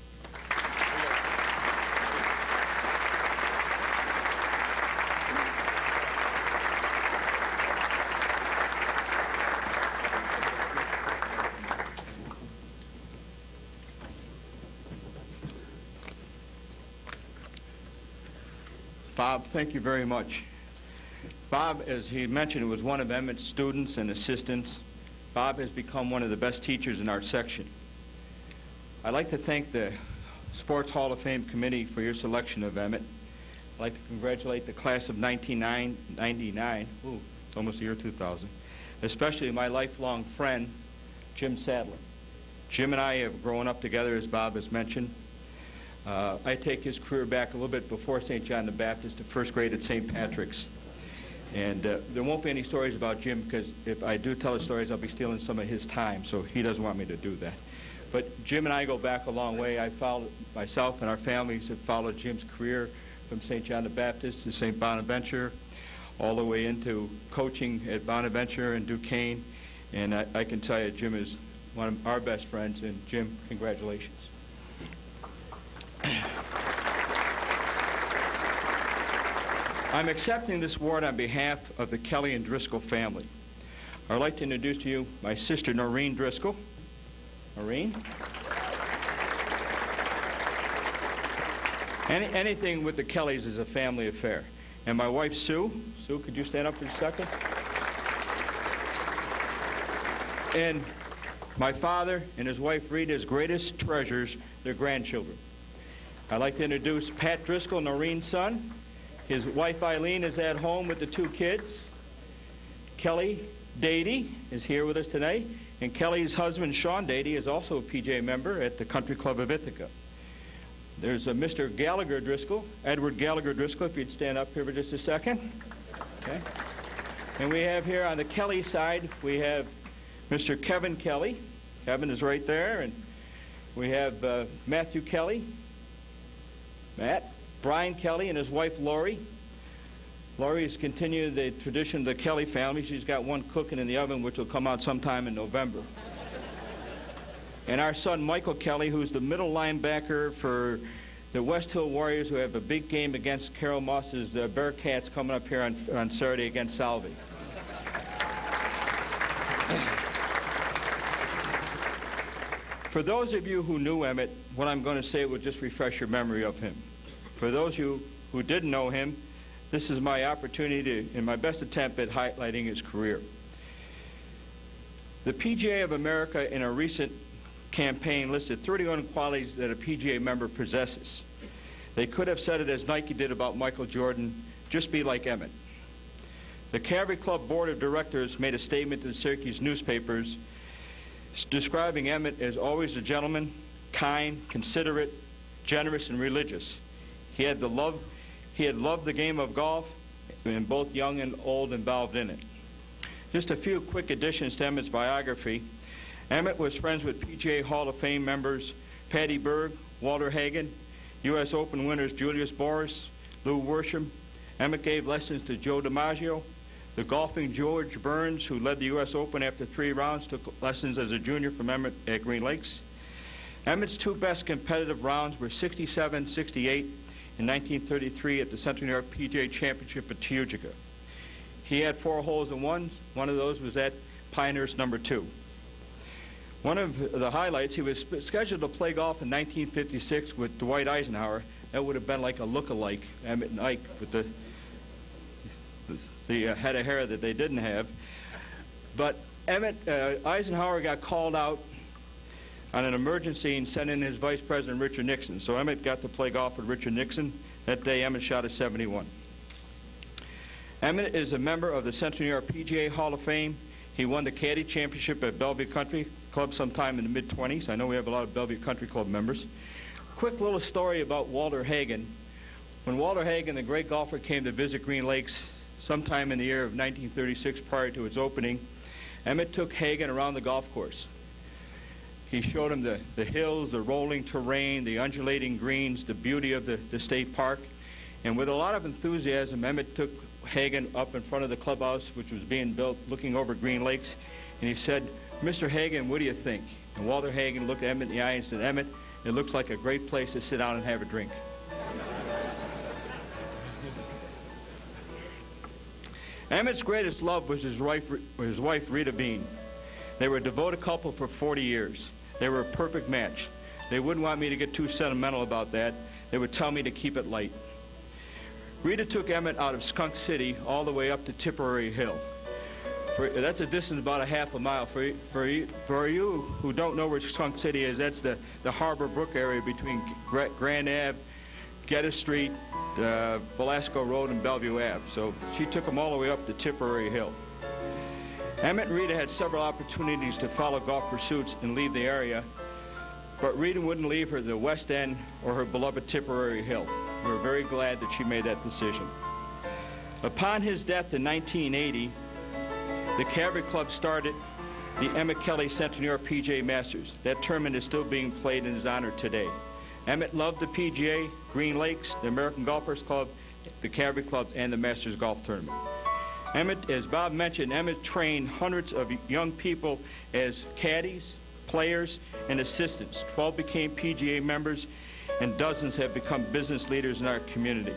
Bob, thank you very much. Bob, as he mentioned, was one of Emmett's students and assistants. Bob has become one of the best teachers in our section. I'd like to thank the Sports Hall of Fame Committee for your selection of Emmett. I'd like to congratulate the class of nineteen ninety-nine, ooh, it's almost the year two thousand, especially my lifelong friend, Jim Sadler. Jim and I have grown up together, as Bob has mentioned. Uh, I take his career back a little bit before Saint John the Baptist to first grade at Saint Patrick's. And uh, there won't be any stories about Jim, because if I do tell the stories, I'll be stealing some of his time, so he doesn't want me to do that. But Jim and I go back a long way. I followed, myself and our families have followed Jim's career from Saint John the Baptist to Saint Bonaventure, all the way into coaching at Bonaventure and Duquesne. And I, I can tell you, Jim is one of our best friends, and Jim, congratulations. I'm accepting this award on behalf of the Kelly and Driscoll family. I'd like to introduce to you my sister, Noreen Driscoll. Noreen? Any, anything with the Kellys is a family affair. And my wife, Sue. Sue, could you stand up for a second? And my father and his wife, Rita's greatest treasures, their grandchildren. I'd like to introduce Pat Driscoll, Noreen's son. His wife, Eileen, is at home with the two kids. Kelly Dady is here with us today. And Kelly's husband, Sean Dady, is also a P G A member at the Country Club of Ithaca. There's a Mister Gallagher Driscoll, Edward Gallagher Driscoll, if you'd stand up here for just a second. Okay. And we have here on the Kelly side, we have Mister Kevin Kelly. Kevin is right there. And we have uh, Matthew Kelly. Matt. Brian Kelly and his wife, Lori. Lori has continued the tradition of the Kelly family. She's got one cooking in the oven, which will come out sometime in November. And our son, Michael Kelly, who's the middle linebacker for the West Hill Warriors, who have a big game against Carol Moss's uh, Bearcats coming up here on, on Saturday against Salve. For those of you who knew Emmett, what I'm going to say will just refresh your memory of him. For those of you who didn't know him, this is my opportunity to, in my best attempt at highlighting his career. The P G A of America in a recent campaign listed thirty-one qualities that a P G A member possesses. They could have said it as Nike did about Michael Jordan, just be like Emmett. The Calvary Club Board of Directors made a statement to the Syracuse newspapers describing Emmett as always a gentleman, kind, considerate, generous, and religious. He had the love, he had loved the game of golf, and both young and old involved in it. Just a few quick additions to Emmett's biography. Emmett was friends with P G A Hall of Fame members Patty Berg, Walter Hagen, U S Open winners Julius Boris, Lou Worsham. Emmett gave lessons to Joe DiMaggio. The golfing George Burns, who led the U S Open after three rounds, took lessons as a junior from Emmett at Green Lakes. Emmett's two best competitive rounds were sixty-seven sixty-eight in nineteen thirty-three at the Central New York P G A Championship at Tioga. He had four holes in one. One of those was at Pioneers number two. One of the highlights, he was scheduled to play golf in nineteen fifty-six with Dwight Eisenhower. That would have been like a look-alike, Emmett and Ike, with the, the, the uh, head of hair that they didn't have. But Emmett, uh, Eisenhower got called out on an emergency and sent in his vice president, Richard Nixon. So Emmett got to play golf with Richard Nixon. That day, Emmett shot a seventy-one. Emmett is a member of the Central New York P G A Hall of Fame. He won the Caddy Championship at Bellevue Country Club sometime in the mid twenties. I know we have a lot of Bellevue Country Club members. quick little story about Walter Hagen. When Walter Hagen, the great golfer, came to visit Green Lakes sometime in the year of nineteen thirty-six prior to its opening, Emmett took Hagen around the golf course. He showed him the, the hills, the rolling terrain, the undulating greens, the beauty of the, the state park. And with a lot of enthusiasm, Emmett took Hagen up in front of the clubhouse, which was being built, looking over Green Lakes, and he said, "Mister Hagen, what do you think?" And Walter Hagen looked Emmett in the eye and said, "Emmett, it looks like a great place to sit down and have a drink." Emmett's greatest love was his wife, his wife Rita Bean. They were a devoted couple for forty years. They were a perfect match. They wouldn't want me to get too sentimental about that. They would tell me to keep it light. Rita took Emmett out of Skunk City all the way up to Tipperary Hill. For, that's a distance about a half a mile. For, for, for you who don't know where Skunk City is, that's the, the Harbor Brook area between Gra Grand Ave, Geddes Street, uh, Velasco Road, and Bellevue Ave. So she took him all the way up to Tipperary Hill. Emmett and Rita had several opportunities to follow golf pursuits and leave the area, but Rita wouldn't leave her the West End or her beloved Tipperary Hill. We were very glad that she made that decision. Upon his death in nineteen eighty, the Cavalry Club started the Emmett Kelly Centennial P G A Masters. That tournament is still being played in his honor today. Emmett loved the P G A, Green Lakes, the American Golfers Club, the Cavalry Club, and the Masters Golf Tournament. Emmett, as Bob mentioned, Emmett trained hundreds of young people as caddies, players, and assistants. Twelve became P G A members, and dozens have become business leaders in our community.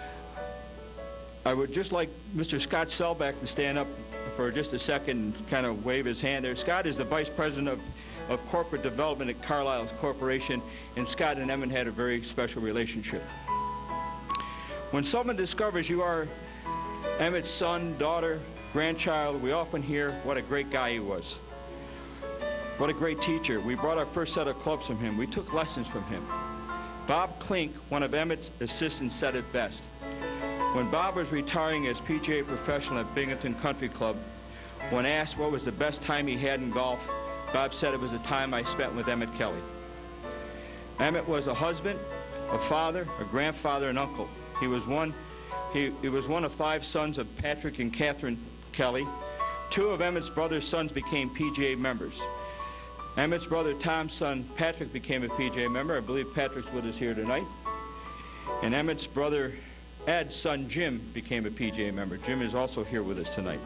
I would just like Mister Scott Selbach to stand up for just a second and kind of wave his hand there. Scott is the Vice President of, of Corporate Development at Carlisle Corporation, and Scott and Emmett had a very special relationship. When someone discovers you are Emmett's son, daughter, grandchild, we often hear what a great guy he was. What a great teacher. We brought our first set of clubs from him. We took lessons from him. Bob Klink, one of Emmett's assistants, said it best. When Bob was retiring as P G A professional at Binghamton Country Club, when asked what was the best time he had in golf, Bob said it was the time I spent with Emmett Kelly. Emmett was a husband, a father, a grandfather, and uncle. He was one, he, he was one of five sons of Patrick and Catherine Kelly. Two of Emmett's brother's sons became P G A members. Emmett's brother Tom's son Patrick became a P G A member. I believe Patrick's with us here tonight. And Emmett's brother Ed's son Jim became a P G A member. Jim is also here with us tonight.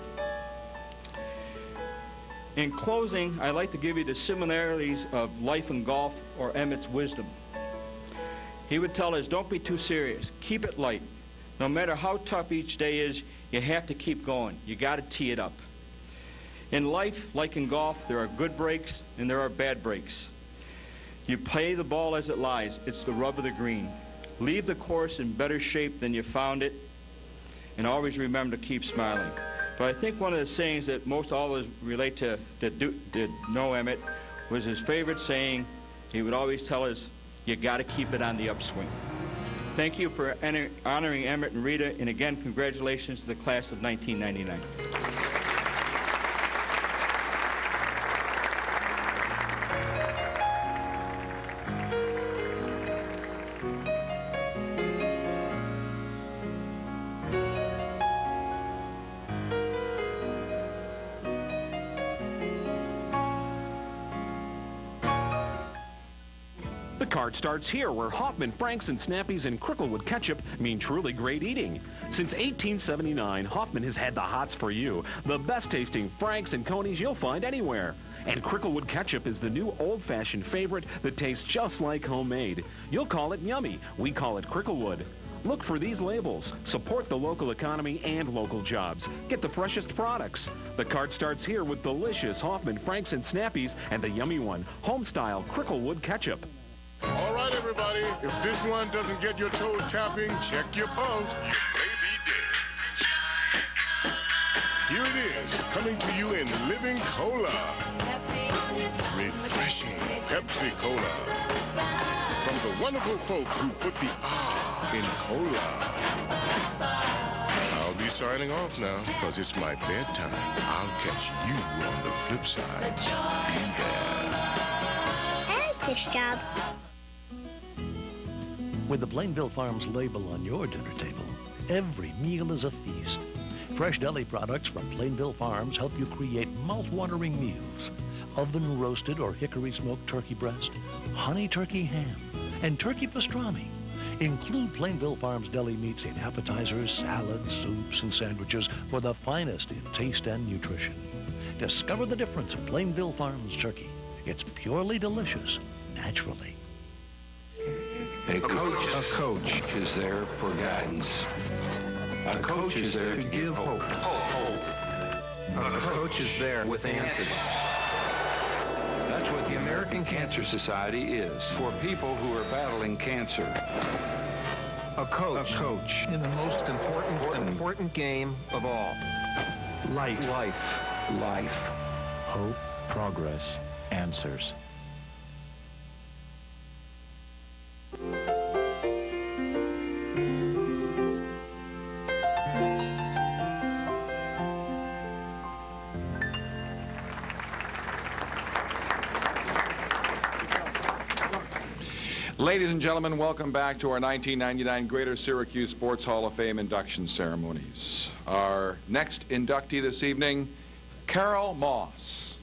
In closing, I'd like to give you the similarities of life and golf, or Emmett's wisdom. He would tell us, don't be too serious. Keep it light. No matter how tough each day is, you have to keep going. You got to tee it up. In life, like in golf, there are good breaks and there are bad breaks. You play the ball as it lies. It's the rub of the green. Leave the course in better shape than you found it, and always remember to keep smiling. But I think one of the sayings that most always relate to that do, did know Emmett was his favorite saying. He would always tell us, you got to keep it on the upswing. Thank you for honoring Emmett and Rita, and again, congratulations to the class of nineteen ninety-nine. The card starts here, where Hoffman, Franks, and Snappies and Cricklewood ketchup mean truly great eating. Since eighteen seventy-nine, Hoffman has had the hots for you, the best tasting Franks and Conies you'll find anywhere. And Cricklewood ketchup is the new old-fashioned favorite that tastes just like homemade. You'll call it yummy. We call it Cricklewood. Look for these labels. Support the local economy and local jobs. Get the freshest products. The card starts here with delicious Hoffman, Franks, and Snappies, and the yummy one, home-style Cricklewood ketchup. All right, everybody, if this one doesn't get your toe tapping, check your pulse. You may be dead. Here it is, coming to you in Living Cola. Refreshing Pepsi Cola. From the wonderful folks who put the ah in cola. I'll be signing off now, because it's my bedtime. I'll catch you on the flip side. Be there. I like this job. With the Plainville Farms label on your dinner table, every meal is a feast. Fresh deli products from Plainville Farms help you create mouth-watering meals. Oven-roasted or hickory-smoked turkey breast, honey turkey ham, and turkey pastrami. Include Plainville Farms deli meats in appetizers, salads, soups, and sandwiches for the finest in taste and nutrition. Discover the difference of Plainville Farms turkey. It's purely delicious, naturally. A coach, a coach is there for guidance. A coach is there to give hope. Hope. A coach is there with answers. That's what the American Cancer Society is for people who are battling cancer. A coach. A coach. In the most important, important, important game of all. Life. Life. Life. Hope, progress, answers. Ladies and gentlemen, welcome back to our nineteen ninety-nine Greater Syracuse Sports Hall of Fame induction ceremonies. Our next inductee this evening, Carol Moss.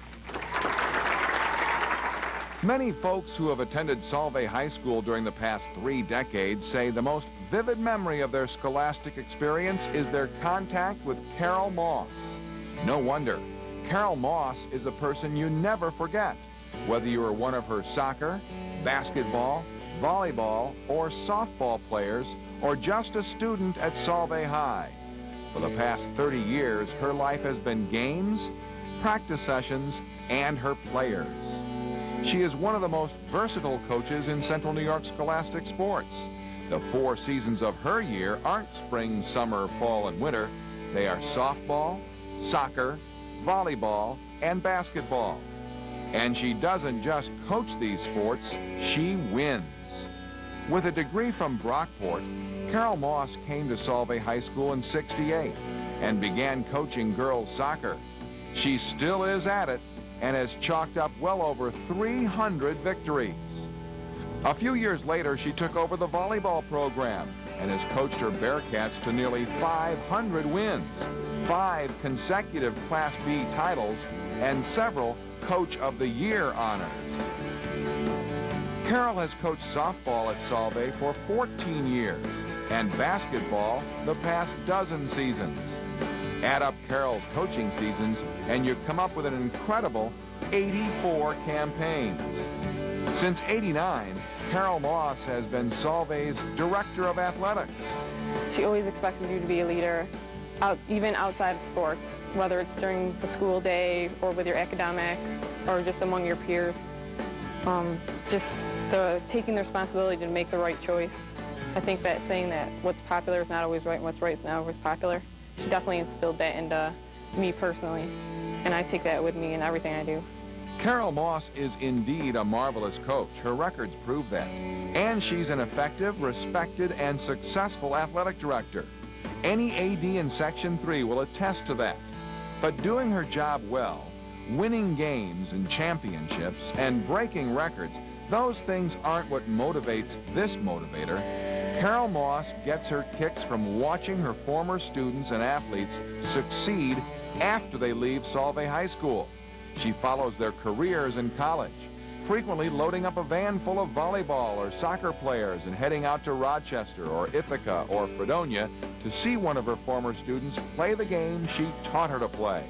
Many folks who have attended Solvay High School during the past three decades say the most vivid memory of their scholastic experience is their contact with Carol Moss. No wonder. Carol Moss is a person you never forget, whether you are one of her soccer, basketball, volleyball, or softball players, or just a student at Solvay High. For the past thirty years, her life has been games, practice sessions, and her players. She is one of the most versatile coaches in Central New York scholastic sports. The four seasons of her year aren't spring, summer, fall, and winter. They are softball, soccer, volleyball, and basketball. And she doesn't just coach these sports, she wins. With a degree from Brockport, Carol Moss came to Solvay High School in sixty-eight and began coaching girls soccer. She still is at it and has chalked up well over three hundred victories. A few years later, she took over the volleyball program and has coached her Bearcats to nearly five hundred wins, five consecutive Class B titles, and several Coach of the Year honors. Carol has coached softball at Solvay for fourteen years and basketball the past dozen seasons. Add up Carol's coaching seasons and you come up with an incredible eighty-four campaigns. Since eighty-nine, Carol Moss has been Solvay's Director of Athletics. She always expected you to be a leader, out, even outside of sports, whether it's during the school day or with your academics or just among your peers. Um, just the taking the responsibility to make the right choice. I think that saying that what's popular is not always right and what's right is not always popular, she definitely instilled that into me personally, and I take that with me in everything I do. Carol Moss is indeed a marvelous coach. Her records prove that. And she's an effective, respected, and successful athletic director. Any A D in Section three will attest to that. But doing her job well, winning games and championships, and breaking records, those things aren't what motivates this motivator. Carol Moss gets her kicks from watching her former students and athletes succeed after they leave Solvay High School. She follows their careers in college, frequently loading up a van full of volleyball or soccer players and heading out to Rochester or Ithaca or Fredonia to see one of her former students play the game she taught her to play.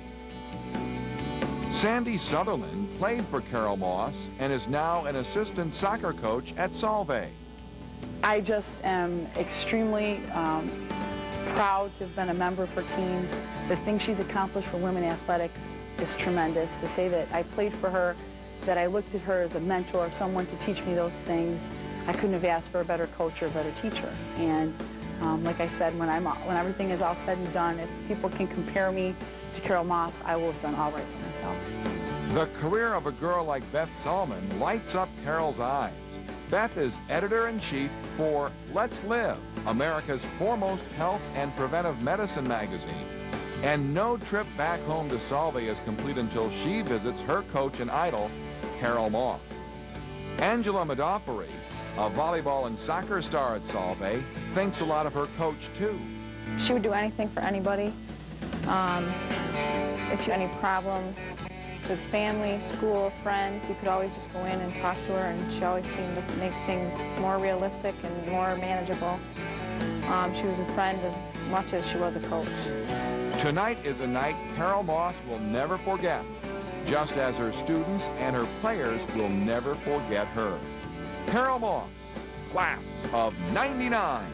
Sandy Sutherland played for Carol Moss and is now an assistant soccer coach at Solvay. I just am extremely um, proud to have been a member of her teams. The things she's accomplished for women athletics is tremendous. To say that I played for her, that I looked at her as a mentor, someone to teach me those things, I couldn't have asked for a better coach or a better teacher. And um, like I said, when, I'm, when everything is all said and done, if people can compare me to Carol Moss, I will have done all right for myself. The career of a girl like Beth Solomon lights up Carol's eyes. Beth is editor-in-chief for Let's Live, America's foremost health and preventive medicine magazine. And no trip back home to Solvay is complete until she visits her coach and idol, Carol Moss. Angela Modaferi, a volleyball and soccer star at Solvay, thinks a lot of her coach, too. She would do anything for anybody. Um, if you had any problems with family, school, friends, you could always just go in and talk to her, and she always seemed to make things more realistic and more manageable. Um, she was a friend as much as she was a coach. Tonight is a night Carol Moss will never forget, just as her students and her players will never forget her. Carol Moss, class of ninety-nine.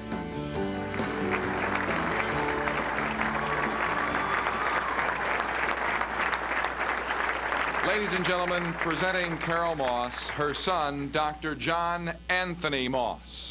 Ladies and gentlemen, presenting Carol Moss, her son, Doctor John Anthony Moss.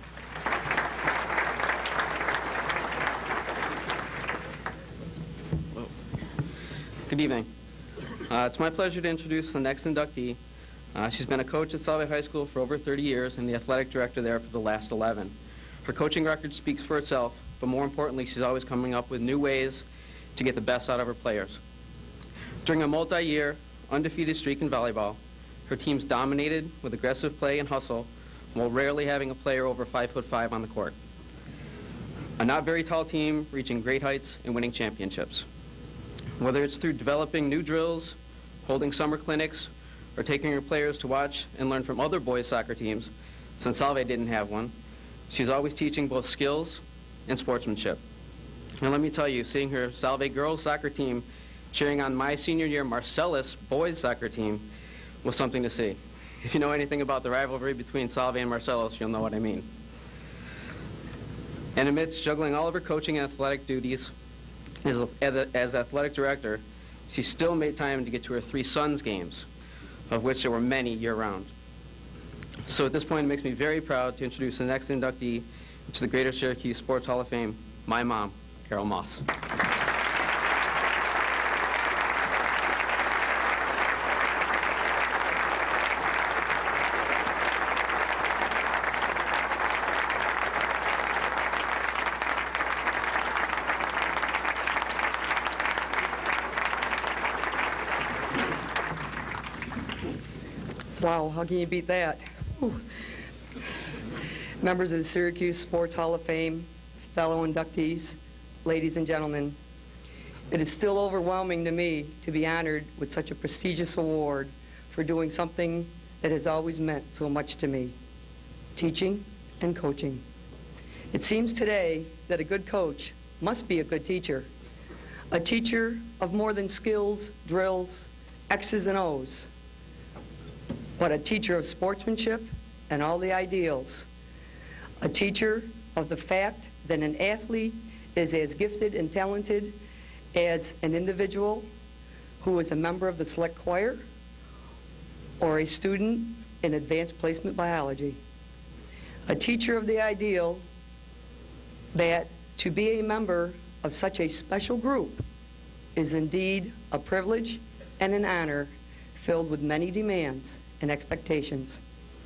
Good evening. Uh, it's my pleasure to introduce the next inductee. Uh, she's been a coach at Solvay High School for over thirty years and the athletic director there for the last eleven. Her coaching record speaks for itself, but more importantly, she's always coming up with new ways to get the best out of her players. During a multi-year, undefeated streak in volleyball, her teams dominated with aggressive play and hustle, while rarely having a player over five foot five on the court. A not very tall team reaching great heights and winning championships. Whether it's through developing new drills, holding summer clinics, or taking her players to watch and learn from other boys' soccer teams, since Solvay didn't have one, she's always teaching both skills and sportsmanship. And let me tell you, seeing her Solvay girls soccer team cheering on my senior year Marcellus boys soccer team was something to see. If you know anything about the rivalry between Solvay and Marcellus, you'll know what I mean. And amidst juggling all of her coaching and athletic duties, As, as athletic director, she still made time to get to her three sons' games, of which there were many year-round. So at this point, it makes me very proud to introduce the next inductee to the Greater Syracuse Sports Hall of Fame, my mom, Carol Moss. Wow, how can you beat that? Whew. Members of the Syracuse Sports Hall of Fame, fellow inductees, ladies and gentlemen, it is still overwhelming to me to be honored with such a prestigious award for doing something that has always meant so much to me, teaching and coaching. It seems today that a good coach must be a good teacher, a teacher of more than skills, drills, X's and O's, but a teacher of sportsmanship and all the ideals. A teacher of the fact that an athlete is as gifted and talented as an individual who is a member of the select choir or a student in advanced placement biology. A teacher of the ideal that to be a member of such a special group is indeed a privilege and an honor filled with many demands and expectations.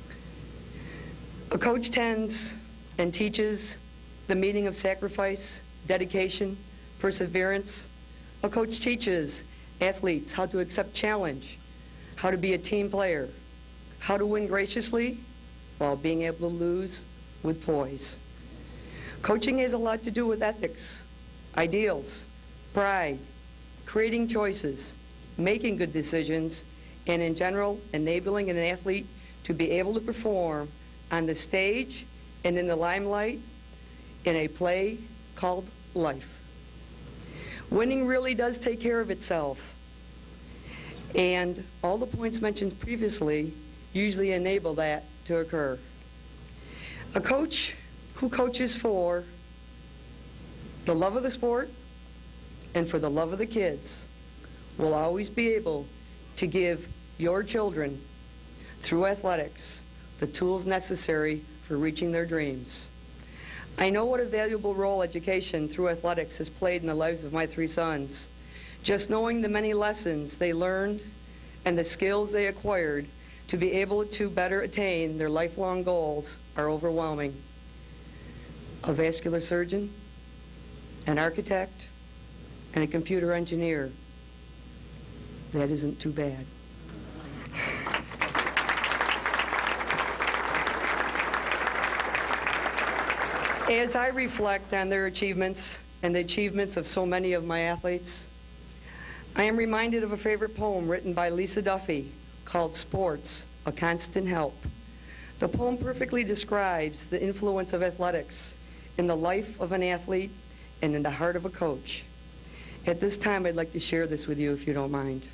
A coach tends and teaches the meaning of sacrifice, dedication, perseverance. A coach teaches athletes how to accept challenge, how to be a team player, how to win graciously while being able to lose with poise. Coaching has a lot to do with ethics, ideals, pride, creating choices, making good decisions, and in general, enabling an athlete to be able to perform on the stage and in the limelight in a play called life. Winning really does take care of itself, and all the points mentioned previously usually enable that to occur. A coach who coaches for the love of the sport and for the love of the kids will always be able to give your children, through athletics, the tools necessary for reaching their dreams. I know what a valuable role education through athletics has played in the lives of my three sons. Just knowing the many lessons they learned and the skills they acquired to be able to better attain their lifelong goals are overwhelming. A vascular surgeon, an architect, and a computer engineer. That isn't too bad. As I reflect on their achievements and the achievements of so many of my athletes, I am reminded of a favorite poem written by Lisa Duffy called Sports, a Constant Help. The poem perfectly describes the influence of athletics in the life of an athlete and in the heart of a coach. At this time, I'd like to share this with you if you don't mind.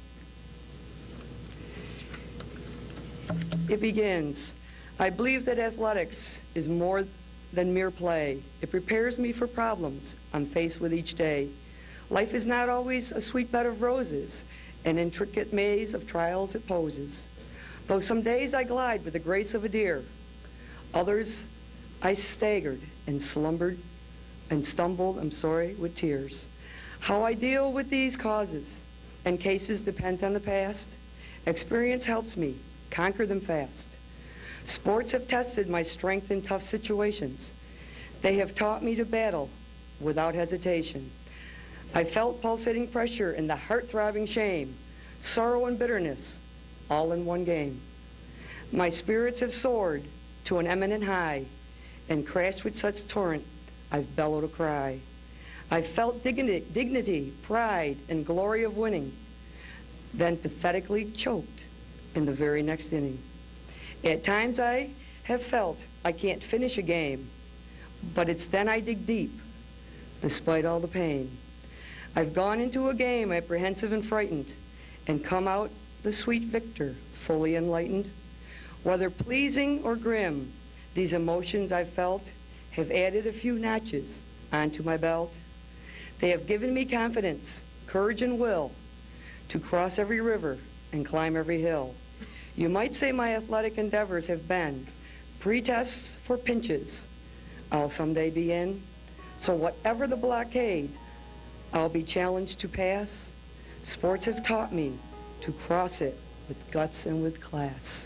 It begins, I believe that athletics is more than mere play. It prepares me for problems I'm faced with each day. Life is not always a sweet bed of roses, an intricate maze of trials it poses. Though some days I glide with the grace of a deer, others I staggered and slumbered and stumbled, I'm sorry, with tears. How I deal with these causes and cases depends on the past. Experience helps me conquer them fast. Sports have tested my strength in tough situations. They have taught me to battle without hesitation. I felt pulsating pressure and the heart-throbbing shame, sorrow and bitterness, all in one game. My spirits have soared to an eminent high and crashed with such torrent, I've bellowed a cry. I've felt dignity, dignity, pride, and glory of winning, then pathetically choked in the very next inning. At times I have felt I can't finish a game, but it's then I dig deep, despite all the pain. I've gone into a game apprehensive and frightened, and come out the sweet victor, fully enlightened. Whether pleasing or grim, these emotions I've felt have added a few notches onto my belt. They have given me confidence, courage, and will to cross every river and climb every hill. You might say my athletic endeavors have been pretests for pinches I'll someday be in. So whatever the blockade, I'll be challenged to pass. Sports have taught me to cross it with guts and with class.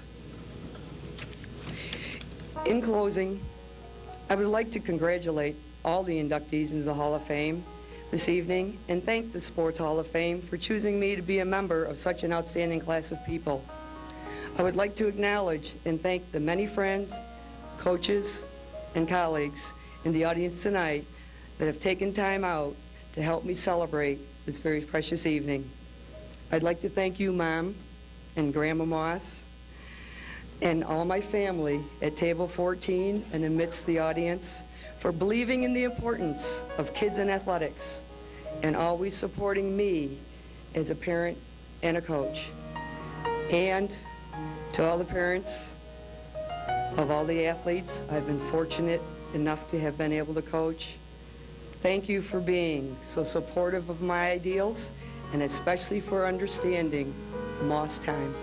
In closing, I would like to congratulate all the inductees into the Hall of Fame this evening and thank the Sports Hall of Fame for choosing me to be a member of such an outstanding class of people. I would like to acknowledge and thank the many friends, coaches, and colleagues in the audience tonight that have taken time out to help me celebrate this very precious evening. I'd like to thank you, Mom and Grandma Moss, and all my family at Table fourteen and amidst the audience for believing in the importance of kids in athletics and always supporting me as a parent and a coach. And to all the parents of all the athletes I've been fortunate enough to have been able to coach, thank you for being so supportive of my ideals and especially for understanding Moss time.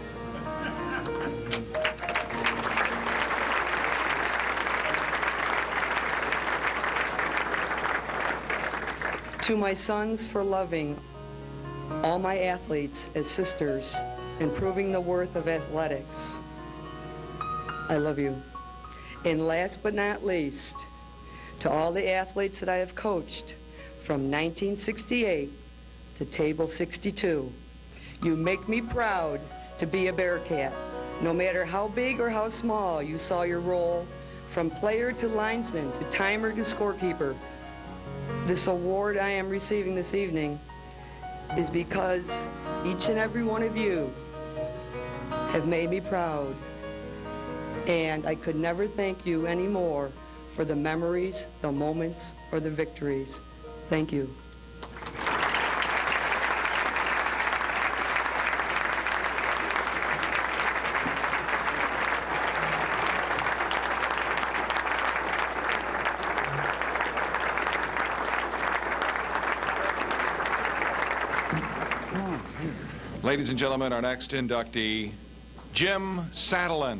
To my sons for loving all my athletes as sisters and proving the worth of athletics, I love you. And last but not least, to all the athletes that I have coached from nineteen sixty-eight to Table sixty-two, you make me proud to be a Bearcat. No matter how big or how small you saw your role, from player to linesman to timer to scorekeeper, this award I am receiving this evening is because each and every one of you have made me proud. And I could never thank you anymore for the memories, the moments, or the victories. Thank you. Ladies and gentlemen, our next inductee, Jim Saddlin.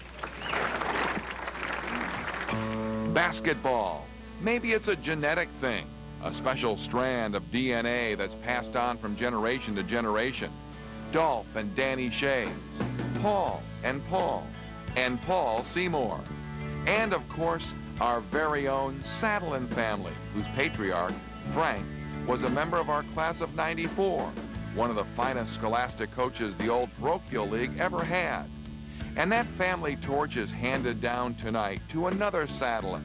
Basketball. Maybe it's a genetic thing, a special strand of D N A that's passed on from generation to generation. Dolph and Danny Shays, Paul and Paul, and Paul Seymour. And, of course, our very own Saddlin family, whose patriarch, Frank, was a member of our class of ninety-four, one of the finest scholastic coaches the old parochial league ever had. And that family torch is handed down tonight to another Saddlin,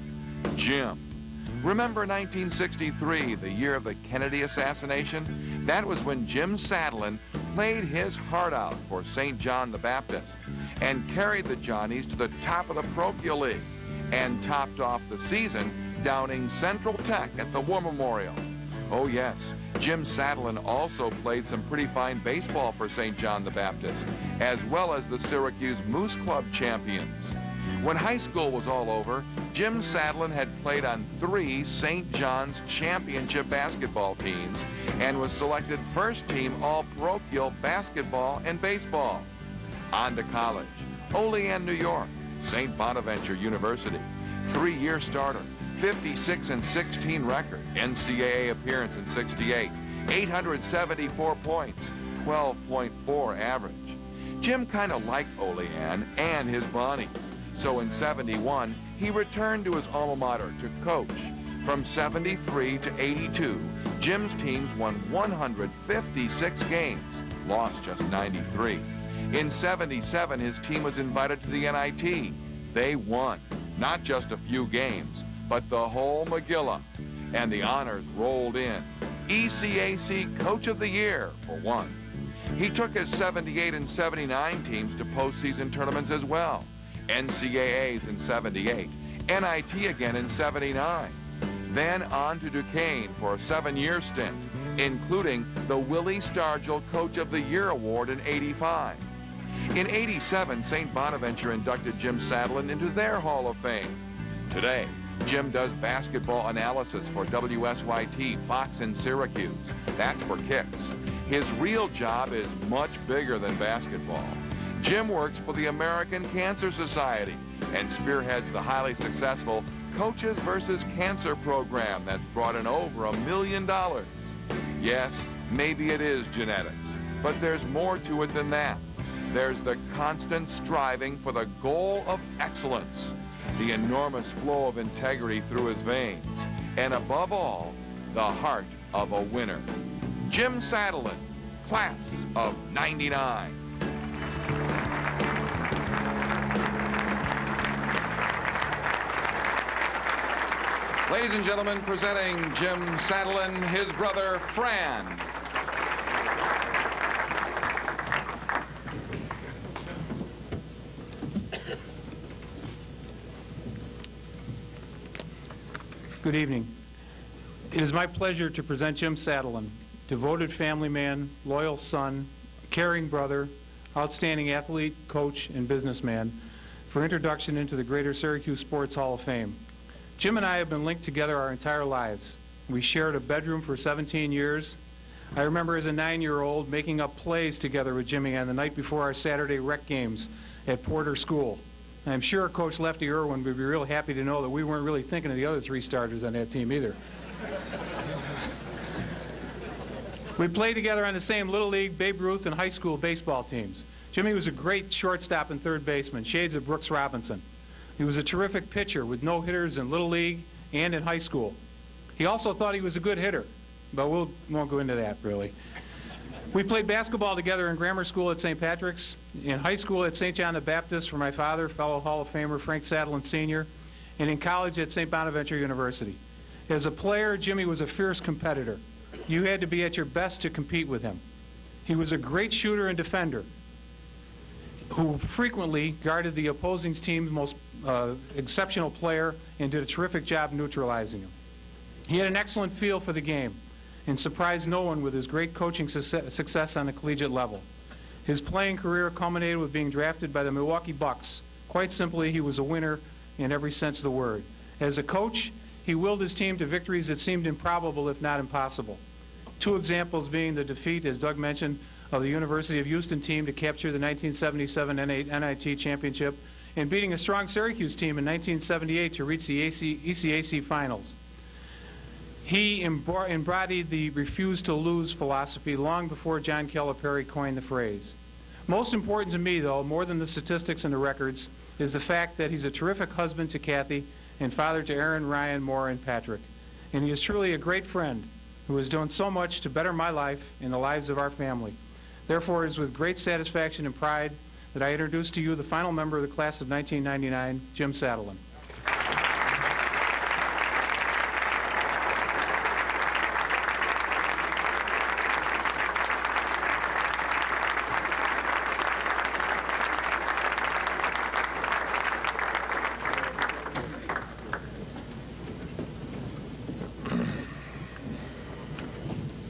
Jim. Remember nineteen sixty-three, the year of the Kennedy assassination? That was when Jim Sadlin played his heart out for Saint John the Baptist and carried the Johnnies to the top of the Parochial League and topped off the season downing Central Tech at the War Memorial. Oh yes, Jim Sadlin also played some pretty fine baseball for Saint John the Baptist, as well as the Syracuse Moose Club champions. When high school was all over, Jim Sadlin had played on three Saint John's championship basketball teams and was selected first team all-parochial basketball and baseball. On to college. Olean, New York, Saint Bonaventure University. Three-year starter, fifty-six and sixteen record, N C double A appearance in sixty-eight, eight hundred seventy-four points, twelve point four average. Jim kind of liked Olean and his Bonnies, so in seventy-one, he returned to his alma mater to coach. From seventy-three to eighty-two, Jim's teams won one hundred fifty-six games, lost just ninety-three. In seventy-seven, his team was invited to the N I T. They won, not just a few games, but the whole Megillah, and the honors rolled in. E C A C Coach of the Year, for one. He took his seventy-eight and seventy-nine teams to postseason tournaments as well. N C double A's in seventy-eight, N I T again in seventy-nine. Then on to Duquesne for a seven-year stint, including the Willie Stargell Coach of the Year Award in eighty-five. In eighty-seven, Saint Bonaventure inducted Jim Sadlin into their Hall of Fame. Today, Jim does basketball analysis for W S Y T, Fox, and Syracuse. That's for kicks. His real job is much bigger than basketball. Jim works for the American Cancer Society and spearheads the highly successful Coaches versus Cancer program that's brought in over a million dollars. Yes, maybe it is genetics, but there's more to it than that. There's the constant striving for the goal of excellence, the enormous flow of integrity through his veins, and above all, the heart of a winner. Jim Sadlin, class of ninety-nine. Ladies and gentlemen, presenting Jim Sadlin, his brother Fran. Good evening. It is my pleasure to present Jim Sadlin, devoted family man, loyal son, caring brother, outstanding athlete, coach, and businessman, for introduction into the Greater Syracuse Sports Hall of Fame. Jim and I have been linked together our entire lives. We shared a bedroom for seventeen years. I remember as a nine-year-old making up plays together with Jimmy on the night before our Saturday rec games at Porter School. I'm sure Coach Lefty Irwin would be real happy to know that we weren't really thinking of the other three starters on that team either. We played together on the same Little League, Babe Ruth, and high school baseball teams. Jimmy was a great shortstop and third baseman, shades of Brooks Robinson. He was a terrific pitcher with no hitters in Little League and in high school. He also thought he was a good hitter, but we we'll, won't go into that, really. We played basketball together in grammar school at Saint Patrick's, in high school at Saint John the Baptist for my father, fellow Hall of Famer Frank Sadlin Senior, and in college at Saint Bonaventure University. As a player, Jimmy was a fierce competitor. You had to be at your best to compete with him. He was a great shooter and defender who frequently guarded the opposing team's most uh, exceptional player and did a terrific job neutralizing him. He had an excellent feel for the game and surprised no one with his great coaching success on the collegiate level. His playing career culminated with being drafted by the Milwaukee Bucks. Quite simply, he was a winner in every sense of the word. As a coach, he willed his team to victories that seemed improbable, if not impossible. Two examples being the defeat, as Doug mentioned, of the University of Houston team to capture the nineteen seventy-seven N I T championship, and beating a strong Syracuse team in nineteen seventy-eight to reach the E C A C finals. He embodied the refuse-to-lose philosophy long before John Calipari coined the phrase. Most important to me, though, more than the statistics and the records, is the fact that he's a terrific husband to Kathy and father to Aaron, Ryan, Moore, and Patrick. And he is truly a great friend who has done so much to better my life and the lives of our family. Therefore, it is with great satisfaction and pride that I introduce to you the final member of the class of nineteen ninety-nine, Jim Sadlin.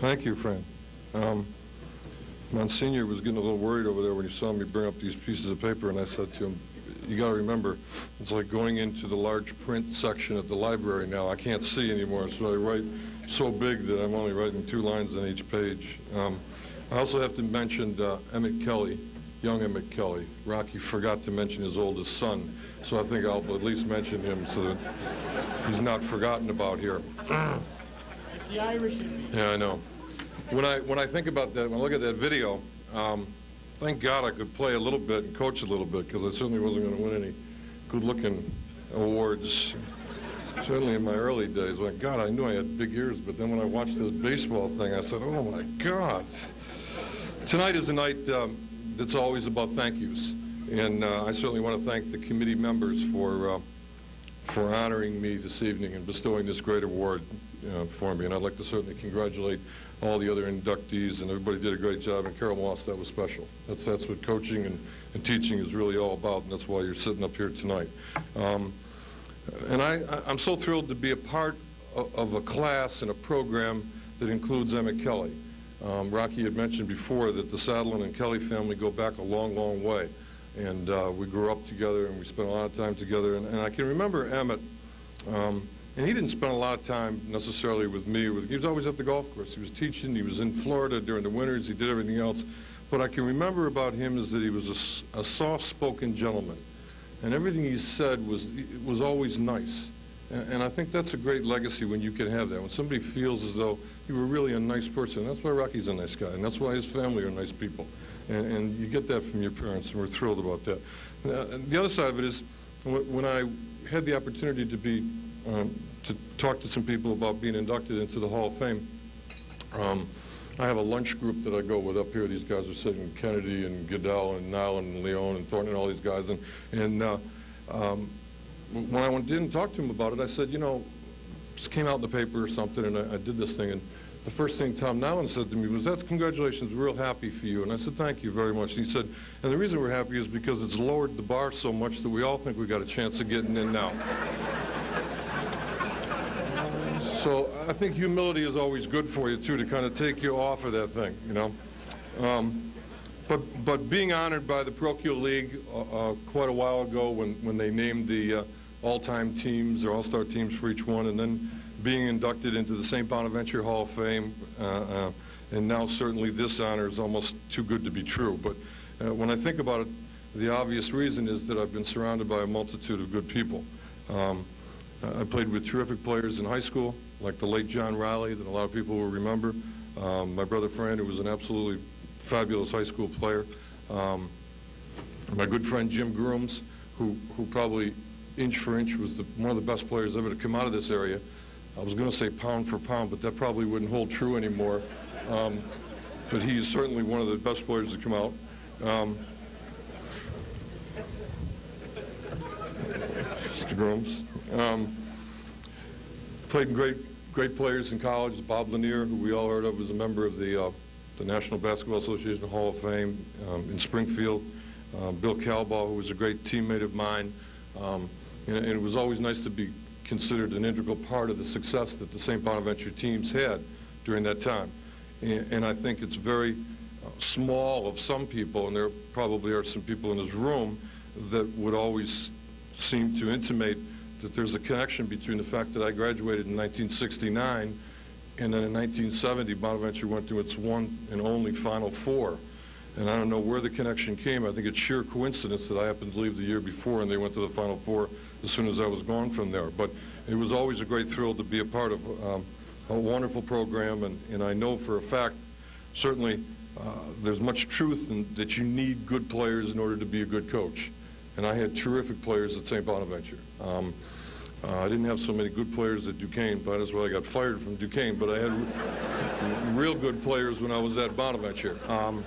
Thank you, Fran. Um, Monsignor was getting a little worried over there when he saw me bring up these pieces of paper, and I said to him, you got to remember, it's like going into the large print section at the library now. I can't see anymore, so I write so big that I'm only writing two lines on each page. Um, I also have to mention uh, Emmett Kelly, young Emmett Kelly. Rocky forgot to mention his oldest son, so I think I'll at least mention him so that he's not forgotten about here. It's the Irish in me. Yeah, I know. When I when I think about that, when I look at that video, um, thank God I could play a little bit and coach a little bit, because I certainly wasn't going to win any good-looking awards. Certainly in my early days, when God, I knew I had big ears, but then when I watched this baseball thing, I said, oh my God. Tonight is a night um, that's always about thank yous, and uh, I certainly want to thank the committee members for uh, for honoring me this evening and bestowing this great award uh, for me. And I'd like to certainly congratulate all the other inductees, and everybody did a great job. And Carol Moss, that was special. That's that's what coaching and, and teaching is really all about, and that's why you're sitting up here tonight. Um, and I, I'm so thrilled to be a part of, of a class and a program that includes Emmett Kelly. Um, Rocky had mentioned before that the Sadlin and Kelly family go back a long, long way. And uh, we grew up together, and we spent a lot of time together. And, and I can remember Emmett, um, and he didn't spend a lot of time necessarily with me. With, he was always at the golf course. He was teaching. He was in Florida during the winters. He did everything else. What I can remember about him is that he was a, a soft-spoken gentleman, and everything he said was was always nice. And, and I think that's a great legacy when you can have that, when somebody feels as though you were really a nice person. And that's why Rocky's a nice guy, and that's why his family are nice people. And, and you get that from your parents, and we're thrilled about that. Uh, the other side of it is, when I had the opportunity to be um, to talk to some people about being inducted into the Hall of Fame, um, I have a lunch group that I go with up here. These guys are sitting, Kennedy and Goodell and Nyland and Leone and Thornton and all these guys. And, and uh, um, when I went, didn't talk to him about it, I said, you know, this came out in the paper or something, and I, I did this thing. And the first thing Tom Nyland said to me was, that's congratulations, we're real happy for you. And I said, thank you very much. And he said, and the reason we're happy is because it's lowered the bar so much that we all think we got a chance of getting in now. So I think humility is always good for you, too, to kind of take you off of that thing, you know. Um, but, but being honored by the Parochial League uh, uh, quite a while ago when, when they named the uh, all-time teams or all-star teams for each one, and then being inducted into the Saint Bonaventure Hall of Fame, uh, uh, and now certainly this honor is almost too good to be true. But uh, when I think about it, the obvious reason is that I've been surrounded by a multitude of good people. Um, I played with terrific players in high school, like the late John Riley, that a lot of people will remember. Um, my brother Fran, who was an absolutely fabulous high school player. Um, my good friend Jim Grooms, who, who probably inch for inch was the, one of the best players ever to come out of this area. I was going to say pound for pound, but that probably wouldn't hold true anymore. Um, but he is certainly one of the best players to come out. Um, Mister Grooms. Um, played great, great players in college. Bob Lanier, who we all heard of, was a member of the, uh, the National Basketball Association Hall of Fame um, in Springfield. Uh, Bill Calbaugh, who was a great teammate of mine. Um, and, and it was always nice to be considered an integral part of the success that the Saint Bonaventure teams had during that time. And, and I think it's very uh, small of some people, and there probably are some people in this room that would always seem to intimate that there's a connection between the fact that I graduated in nineteen sixty-nine and then in nineteen seventy Bonaventure went to its one and only Final Four. And I don't know where the connection came. I think it's sheer coincidence that I happened to leave the year before and they went to the Final Four as soon as I was gone from there. But it was always a great thrill to be a part of um, a wonderful program, and, and I know for a fact, certainly, uh, there's much truth in that you need good players in order to be a good coach. And I had terrific players at Saint Bonaventure. Um, uh, I didn't have so many good players at Duquesne, but that's why I got fired from Duquesne, but I had real good players when I was at Bonaventure. Um,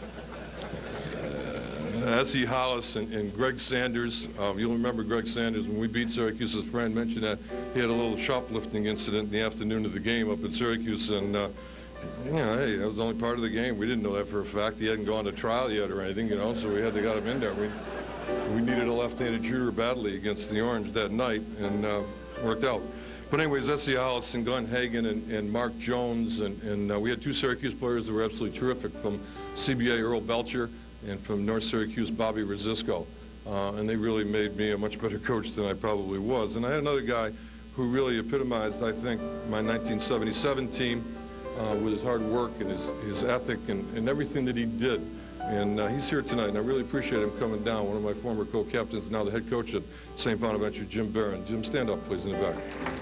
S E Hollis and, and Greg Sanders. Um, you'll remember Greg Sanders when we beat Syracuse. His friend mentioned that he had a little shoplifting incident in the afternoon of the game up in Syracuse, and uh, you know, hey, that was only part of the game. We didn't know that for a fact. He hadn't gone to trial yet or anything, you know, so we had to get him in there. We, we needed a left-handed shooter badly against the Orange that night, and uh, worked out. But anyways, that's the Allison, Glenn Hagan, and, and Mark Jones, and, and uh, we had two Syracuse players that were absolutely terrific, from C B A Earl Belcher and from North Syracuse Bobby Rosisco. Uh, and they really made me a much better coach than I probably was. And I had another guy who really epitomized, I think, my nineteen seventy-seven team uh, with his hard work and his, his ethic and, and everything that he did. And uh, he's here tonight, and I really appreciate him coming down. One of my former co-captains, now the head coach at Saint Bonaventure, Jim Barron. Jim, stand up, please, in the back.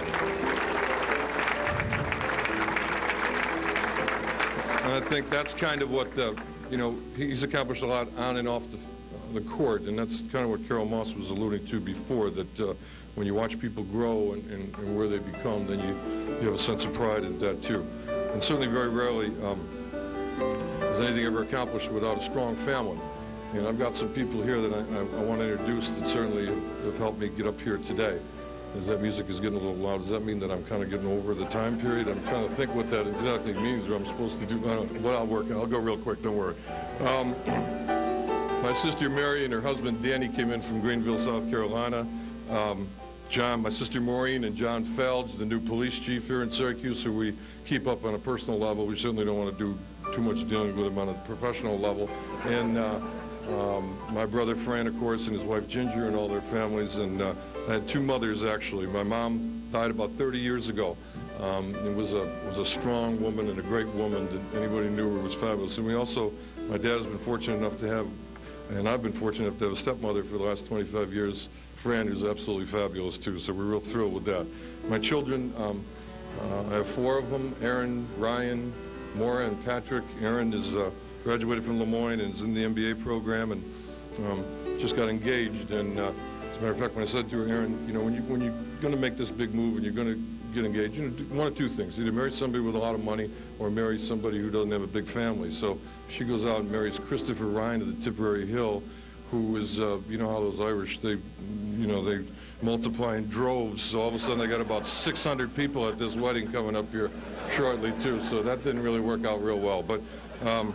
And I think that's kind of what, uh, you know, he's accomplished a lot on and off the, uh, the court, and that's kind of what Carol Moss was alluding to before, that uh, when you watch people grow and, and, and where they become, then you, you have a sense of pride in that, too. And certainly very rarely um, is anything ever accomplished without a strong family. And I've got some people here that I, I, I want to introduce that certainly have, have helped me get up here today. As that music is getting a little loud, does that mean that I'm kind of getting over the time period? I'm trying to think what that exactly means, or I'm supposed to do. I don't know, but I'll work. I'll go real quick, don't worry. Um, my sister Mary and her husband Danny came in from Greenville, South Carolina. Um, John, my sister Maureen, and John Felge, the new police chief here in Syracuse, who we keep up on a personal level. We certainly don't want to do too much dealing with him on a professional level. And uh, um, my brother Fran, of course, and his wife Ginger, and all their families. And uh, I had two mothers, actually. My mom died about thirty years ago. Um, and was a was a strong woman and a great woman that anybody knew her was fabulous. And we also, my dad has been fortunate enough to have, and I've been fortunate enough to have a stepmother for the last twenty-five years, Fran, who's absolutely fabulous too. So we're real thrilled with that. My children, um, uh, I have four of them: Aaron, Ryan, Maura, and Patrick. Aaron is uh, graduated from Lemoyne and is in the M B A program, and um, just got engaged. And uh, as a matter of fact, when I said to her, Aaron, you know, when you when you're going to make this big move and you're going to get engaged, you know, do one of two things: either marry somebody with a lot of money, or marry somebody who doesn't have a big family. So she goes out and marries Christopher Ryan of the Tipperary Hill, who is, uh, you know how those Irish, they, you know, they multiply in droves. So all of a sudden I got about six hundred people at this wedding coming up here shortly too. So that didn't really work out real well. But um,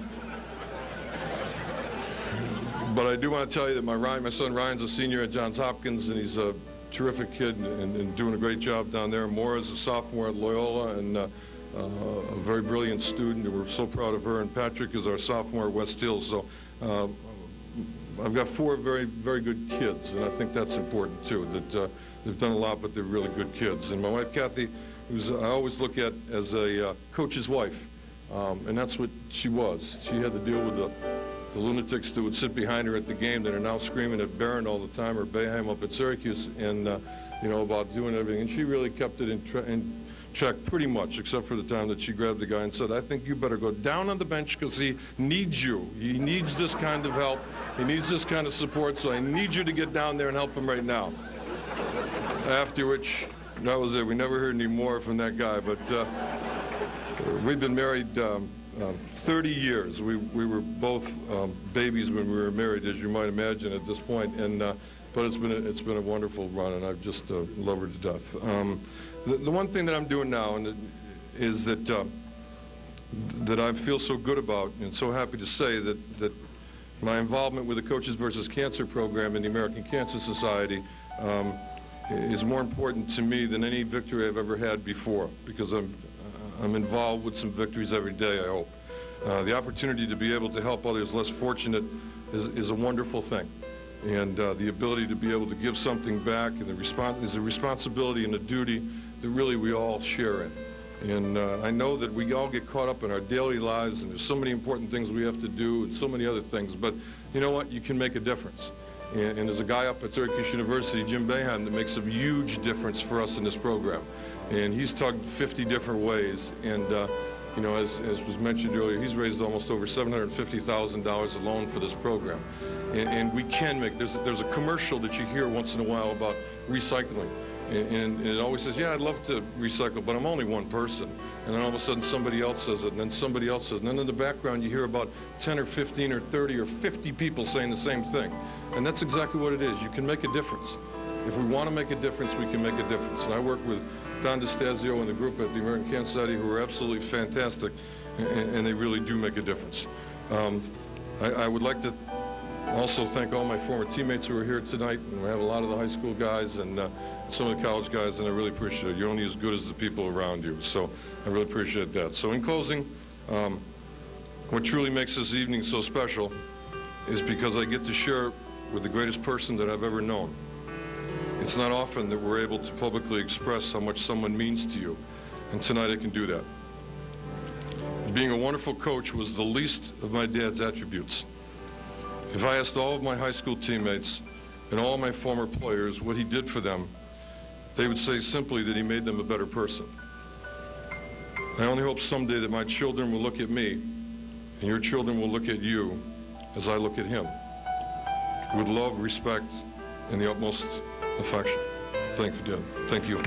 but I do want to tell you that my Ryan, my son Ryan's a senior at Johns Hopkins, and he's a terrific kid and, and doing a great job down there. Maura's a sophomore at Loyola and uh, uh, a very brilliant student, and we're so proud of her. And Patrick is our sophomore at West Hills. So uh, I've got four very, very good kids, and I think that's important too, that uh, they've done a lot, but they're really good kids. And my wife, Kathy, who's I always look at as a uh, coach's wife, um, and that's what she was. She had to deal with the, the lunatics that would sit behind her at the game that are now screaming at Barron all the time, or Boeheim up at Syracuse, and uh, you know, about doing everything. And she really kept it in, in check pretty much, except for the time that she grabbed the guy and said, I think you better go down on the bench because he needs you. He needs this kind of help. He needs this kind of support, so I need you to get down there and help him right now. After which, that was it. We never heard any more from that guy, but uh, we've been married um, uh, thirty years. We, we were both um, babies when we were married, as you might imagine at this point, and uh, but it's been a, it's been a wonderful run, and I've just uh, loved her to death. Um, the, the one thing that I'm doing now and it, is that uh, that I feel so good about, and so happy to say that that my involvement with the Coaches versus Cancer program in the American Cancer Society um, is more important to me than any victory I've ever had before, because I'm I'm involved with some victories every day, I hope. Uh, the opportunity to be able to help others less fortunate is, is a wonderful thing. And uh, the ability to be able to give something back and the respons is a responsibility and a duty that really we all share in. And uh, I know that we all get caught up in our daily lives, and there's so many important things we have to do and so many other things, but you know what? You can make a difference. And, and there's a guy up at Syracuse University, Jim Boeheim, that makes a huge difference for us in this program. And he's tugged fifty different ways, and uh, you know, as, as was mentioned earlier, he's raised almost over seven hundred fifty thousand dollars alone for this program. And, and we can make, there's, there's a commercial that you hear once in a while about recycling. And, and it always says, yeah, I'd love to recycle, but I'm only one person. And then all of a sudden somebody else says it, and then somebody else says it. And then in the background you hear about ten or fifteen or thirty or fifty people saying the same thing. And that's exactly what it is. You can make a difference. If we want to make a difference, we can make a difference. And I work with Don DeStasio and the group at the American Cancer Society, who are absolutely fantastic, and, and they really do make a difference. Um, I, I would like to Also thank all my former teammates who are here tonight. And we have a lot of the high school guys and uh, some of the college guys, and I really appreciate it. You're only as good as the people around you, so I really appreciate that. So in closing, um, what truly makes this evening so special is because I get to share with the greatest person that I've ever known. It's not often that we're able to publicly express how much someone means to you, and tonight I can do that. Being a wonderful coach was the least of my dad's attributes. If I asked all of my high school teammates and all my former players what he did for them, they would say simply that he made them a better person. I only hope someday that my children will look at me and your children will look at you as I look at him, with love, respect, and the utmost affection. Thank you, Dad. Thank you.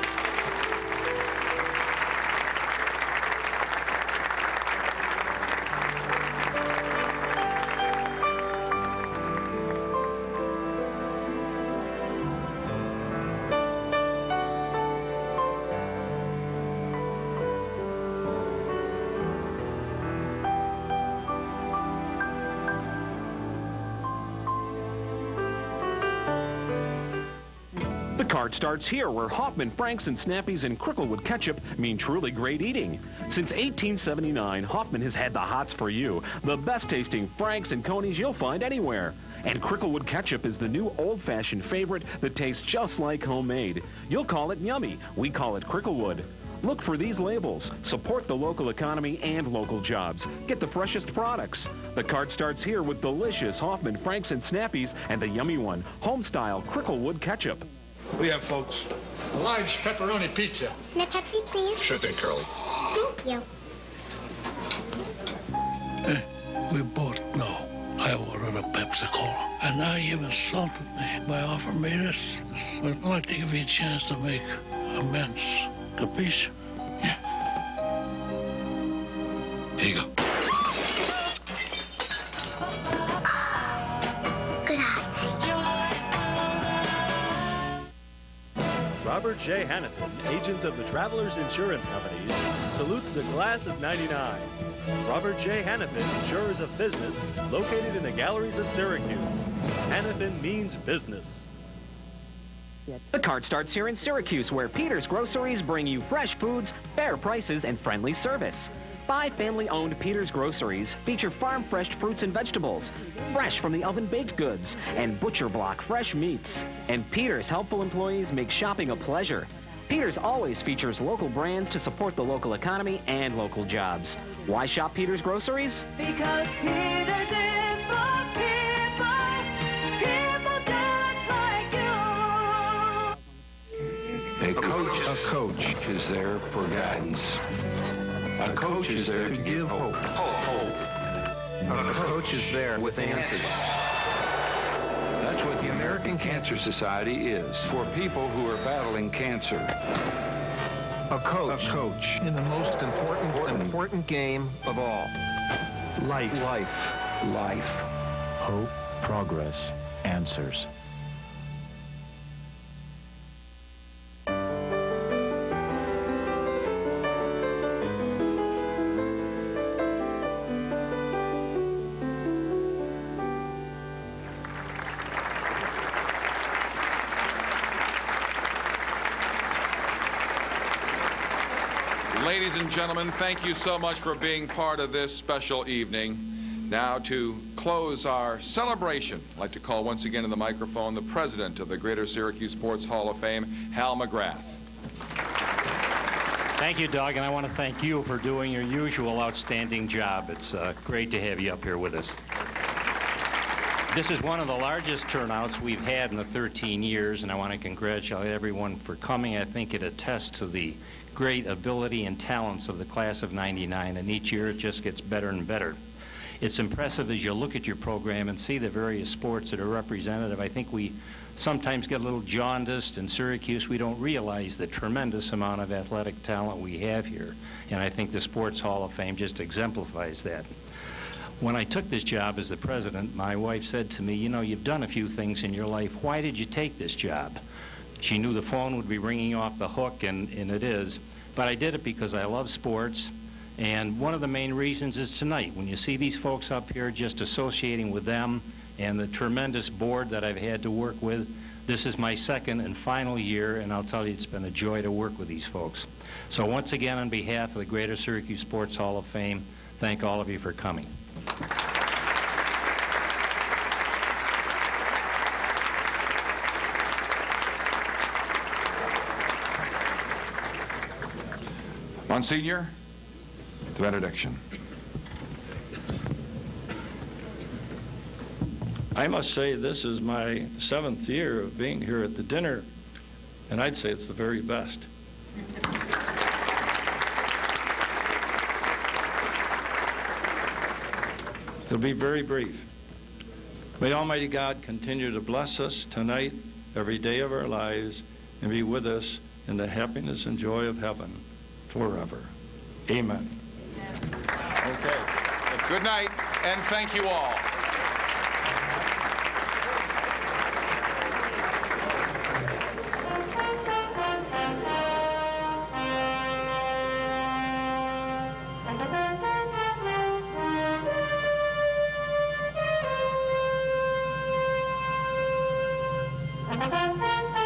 The card starts here, where Hoffman, Franks, and Snappies and Cricklewood ketchup mean truly great eating. Since eighteen seventy-nine, Hoffman has had the hots for you, the best tasting Franks and Conies you'll find anywhere. And Cricklewood ketchup is the new old-fashioned favorite that tastes just like homemade. You'll call it yummy. We call it Cricklewood. Look for these labels. Support the local economy and local jobs. Get the freshest products. The card starts here with delicious Hoffman, Franks, and Snappies, and the yummy one, home-style Cricklewood ketchup. What do you have, folks? A large pepperoni pizza. And a Pepsi, please. Sure thing, Curly. Thank you. Eh, we both know I ordered a Pepsi Cola. And now you've insulted me by offering me this. this. But I'd like to give you a chance to make amends. Capiche? Yeah. Here you go. Robert J. Hannafin, agents of the Travelers Insurance Companies, salutes the class of ninety-nine. Robert J. Hannafin, insurers of business, located in the galleries of Syracuse. Hannafin means business. The card starts here in Syracuse, where Peter's Groceries bring you fresh foods, fair prices, and friendly service. Five family-owned Peter's Groceries feature farm-fresh fruits and vegetables, fresh from the oven-baked goods, and butcher block fresh meats. And Peter's helpful employees make shopping a pleasure. Peter's always features local brands to support the local economy and local jobs. Why shop Peter's Groceries? Because Peter's is for people, people just like you. A coach, a coach is there for guidance. A coach is there to give hope. Hope. A coach is there with answers. That's what the American Cancer Society is, for people who are battling cancer. A coach. A coach. In the most important, important, important game of all. Life. Life. Life. Hope, progress, answers. Ladies and gentlemen, thank you so much for being part of this special evening. Now, to close our celebration, I'd like to call once again to the microphone the president of the Greater Syracuse Sports Hall of Fame, Hal McGrath. Thank you, Doug, and I want to thank you for doing your usual outstanding job. It's uh, great to have you up here with us. This is one of the largest turnouts we've had in the thirteen years, and I want to congratulate everyone for coming. I think it attests to the great ability and talents of the class of ninety-nine, and each year it just gets better and better. It's impressive as you look at your program and see the various sports that are representative. I think we sometimes get a little jaundiced in Syracuse. We don't realize the tremendous amount of athletic talent we have here, and I think the Sports Hall of Fame just exemplifies that. When I took this job as the president, my wife said to me, you know, you've done a few things in your life. Why did you take this job? She knew the phone would be ringing off the hook, and, and it is. But I did it because I love sports. And one of the main reasons is tonight. When you see these folks up here, just associating with them and the tremendous board that I've had to work with. This is my second and final year, and I'll tell you it's been a joy to work with these folks. So once again, on behalf of the Greater Syracuse Sports Hall of Fame, thank all of you for coming. Monsignor, the benediction. I must say this is my seventh year of being here at the dinner, and I'd say it's the very best. It'll be very brief. May Almighty God continue to bless us tonight, every day of our lives, and be with us in the happiness and joy of heaven forever. Amen. Okay. Good night, and thank you all. Thank you.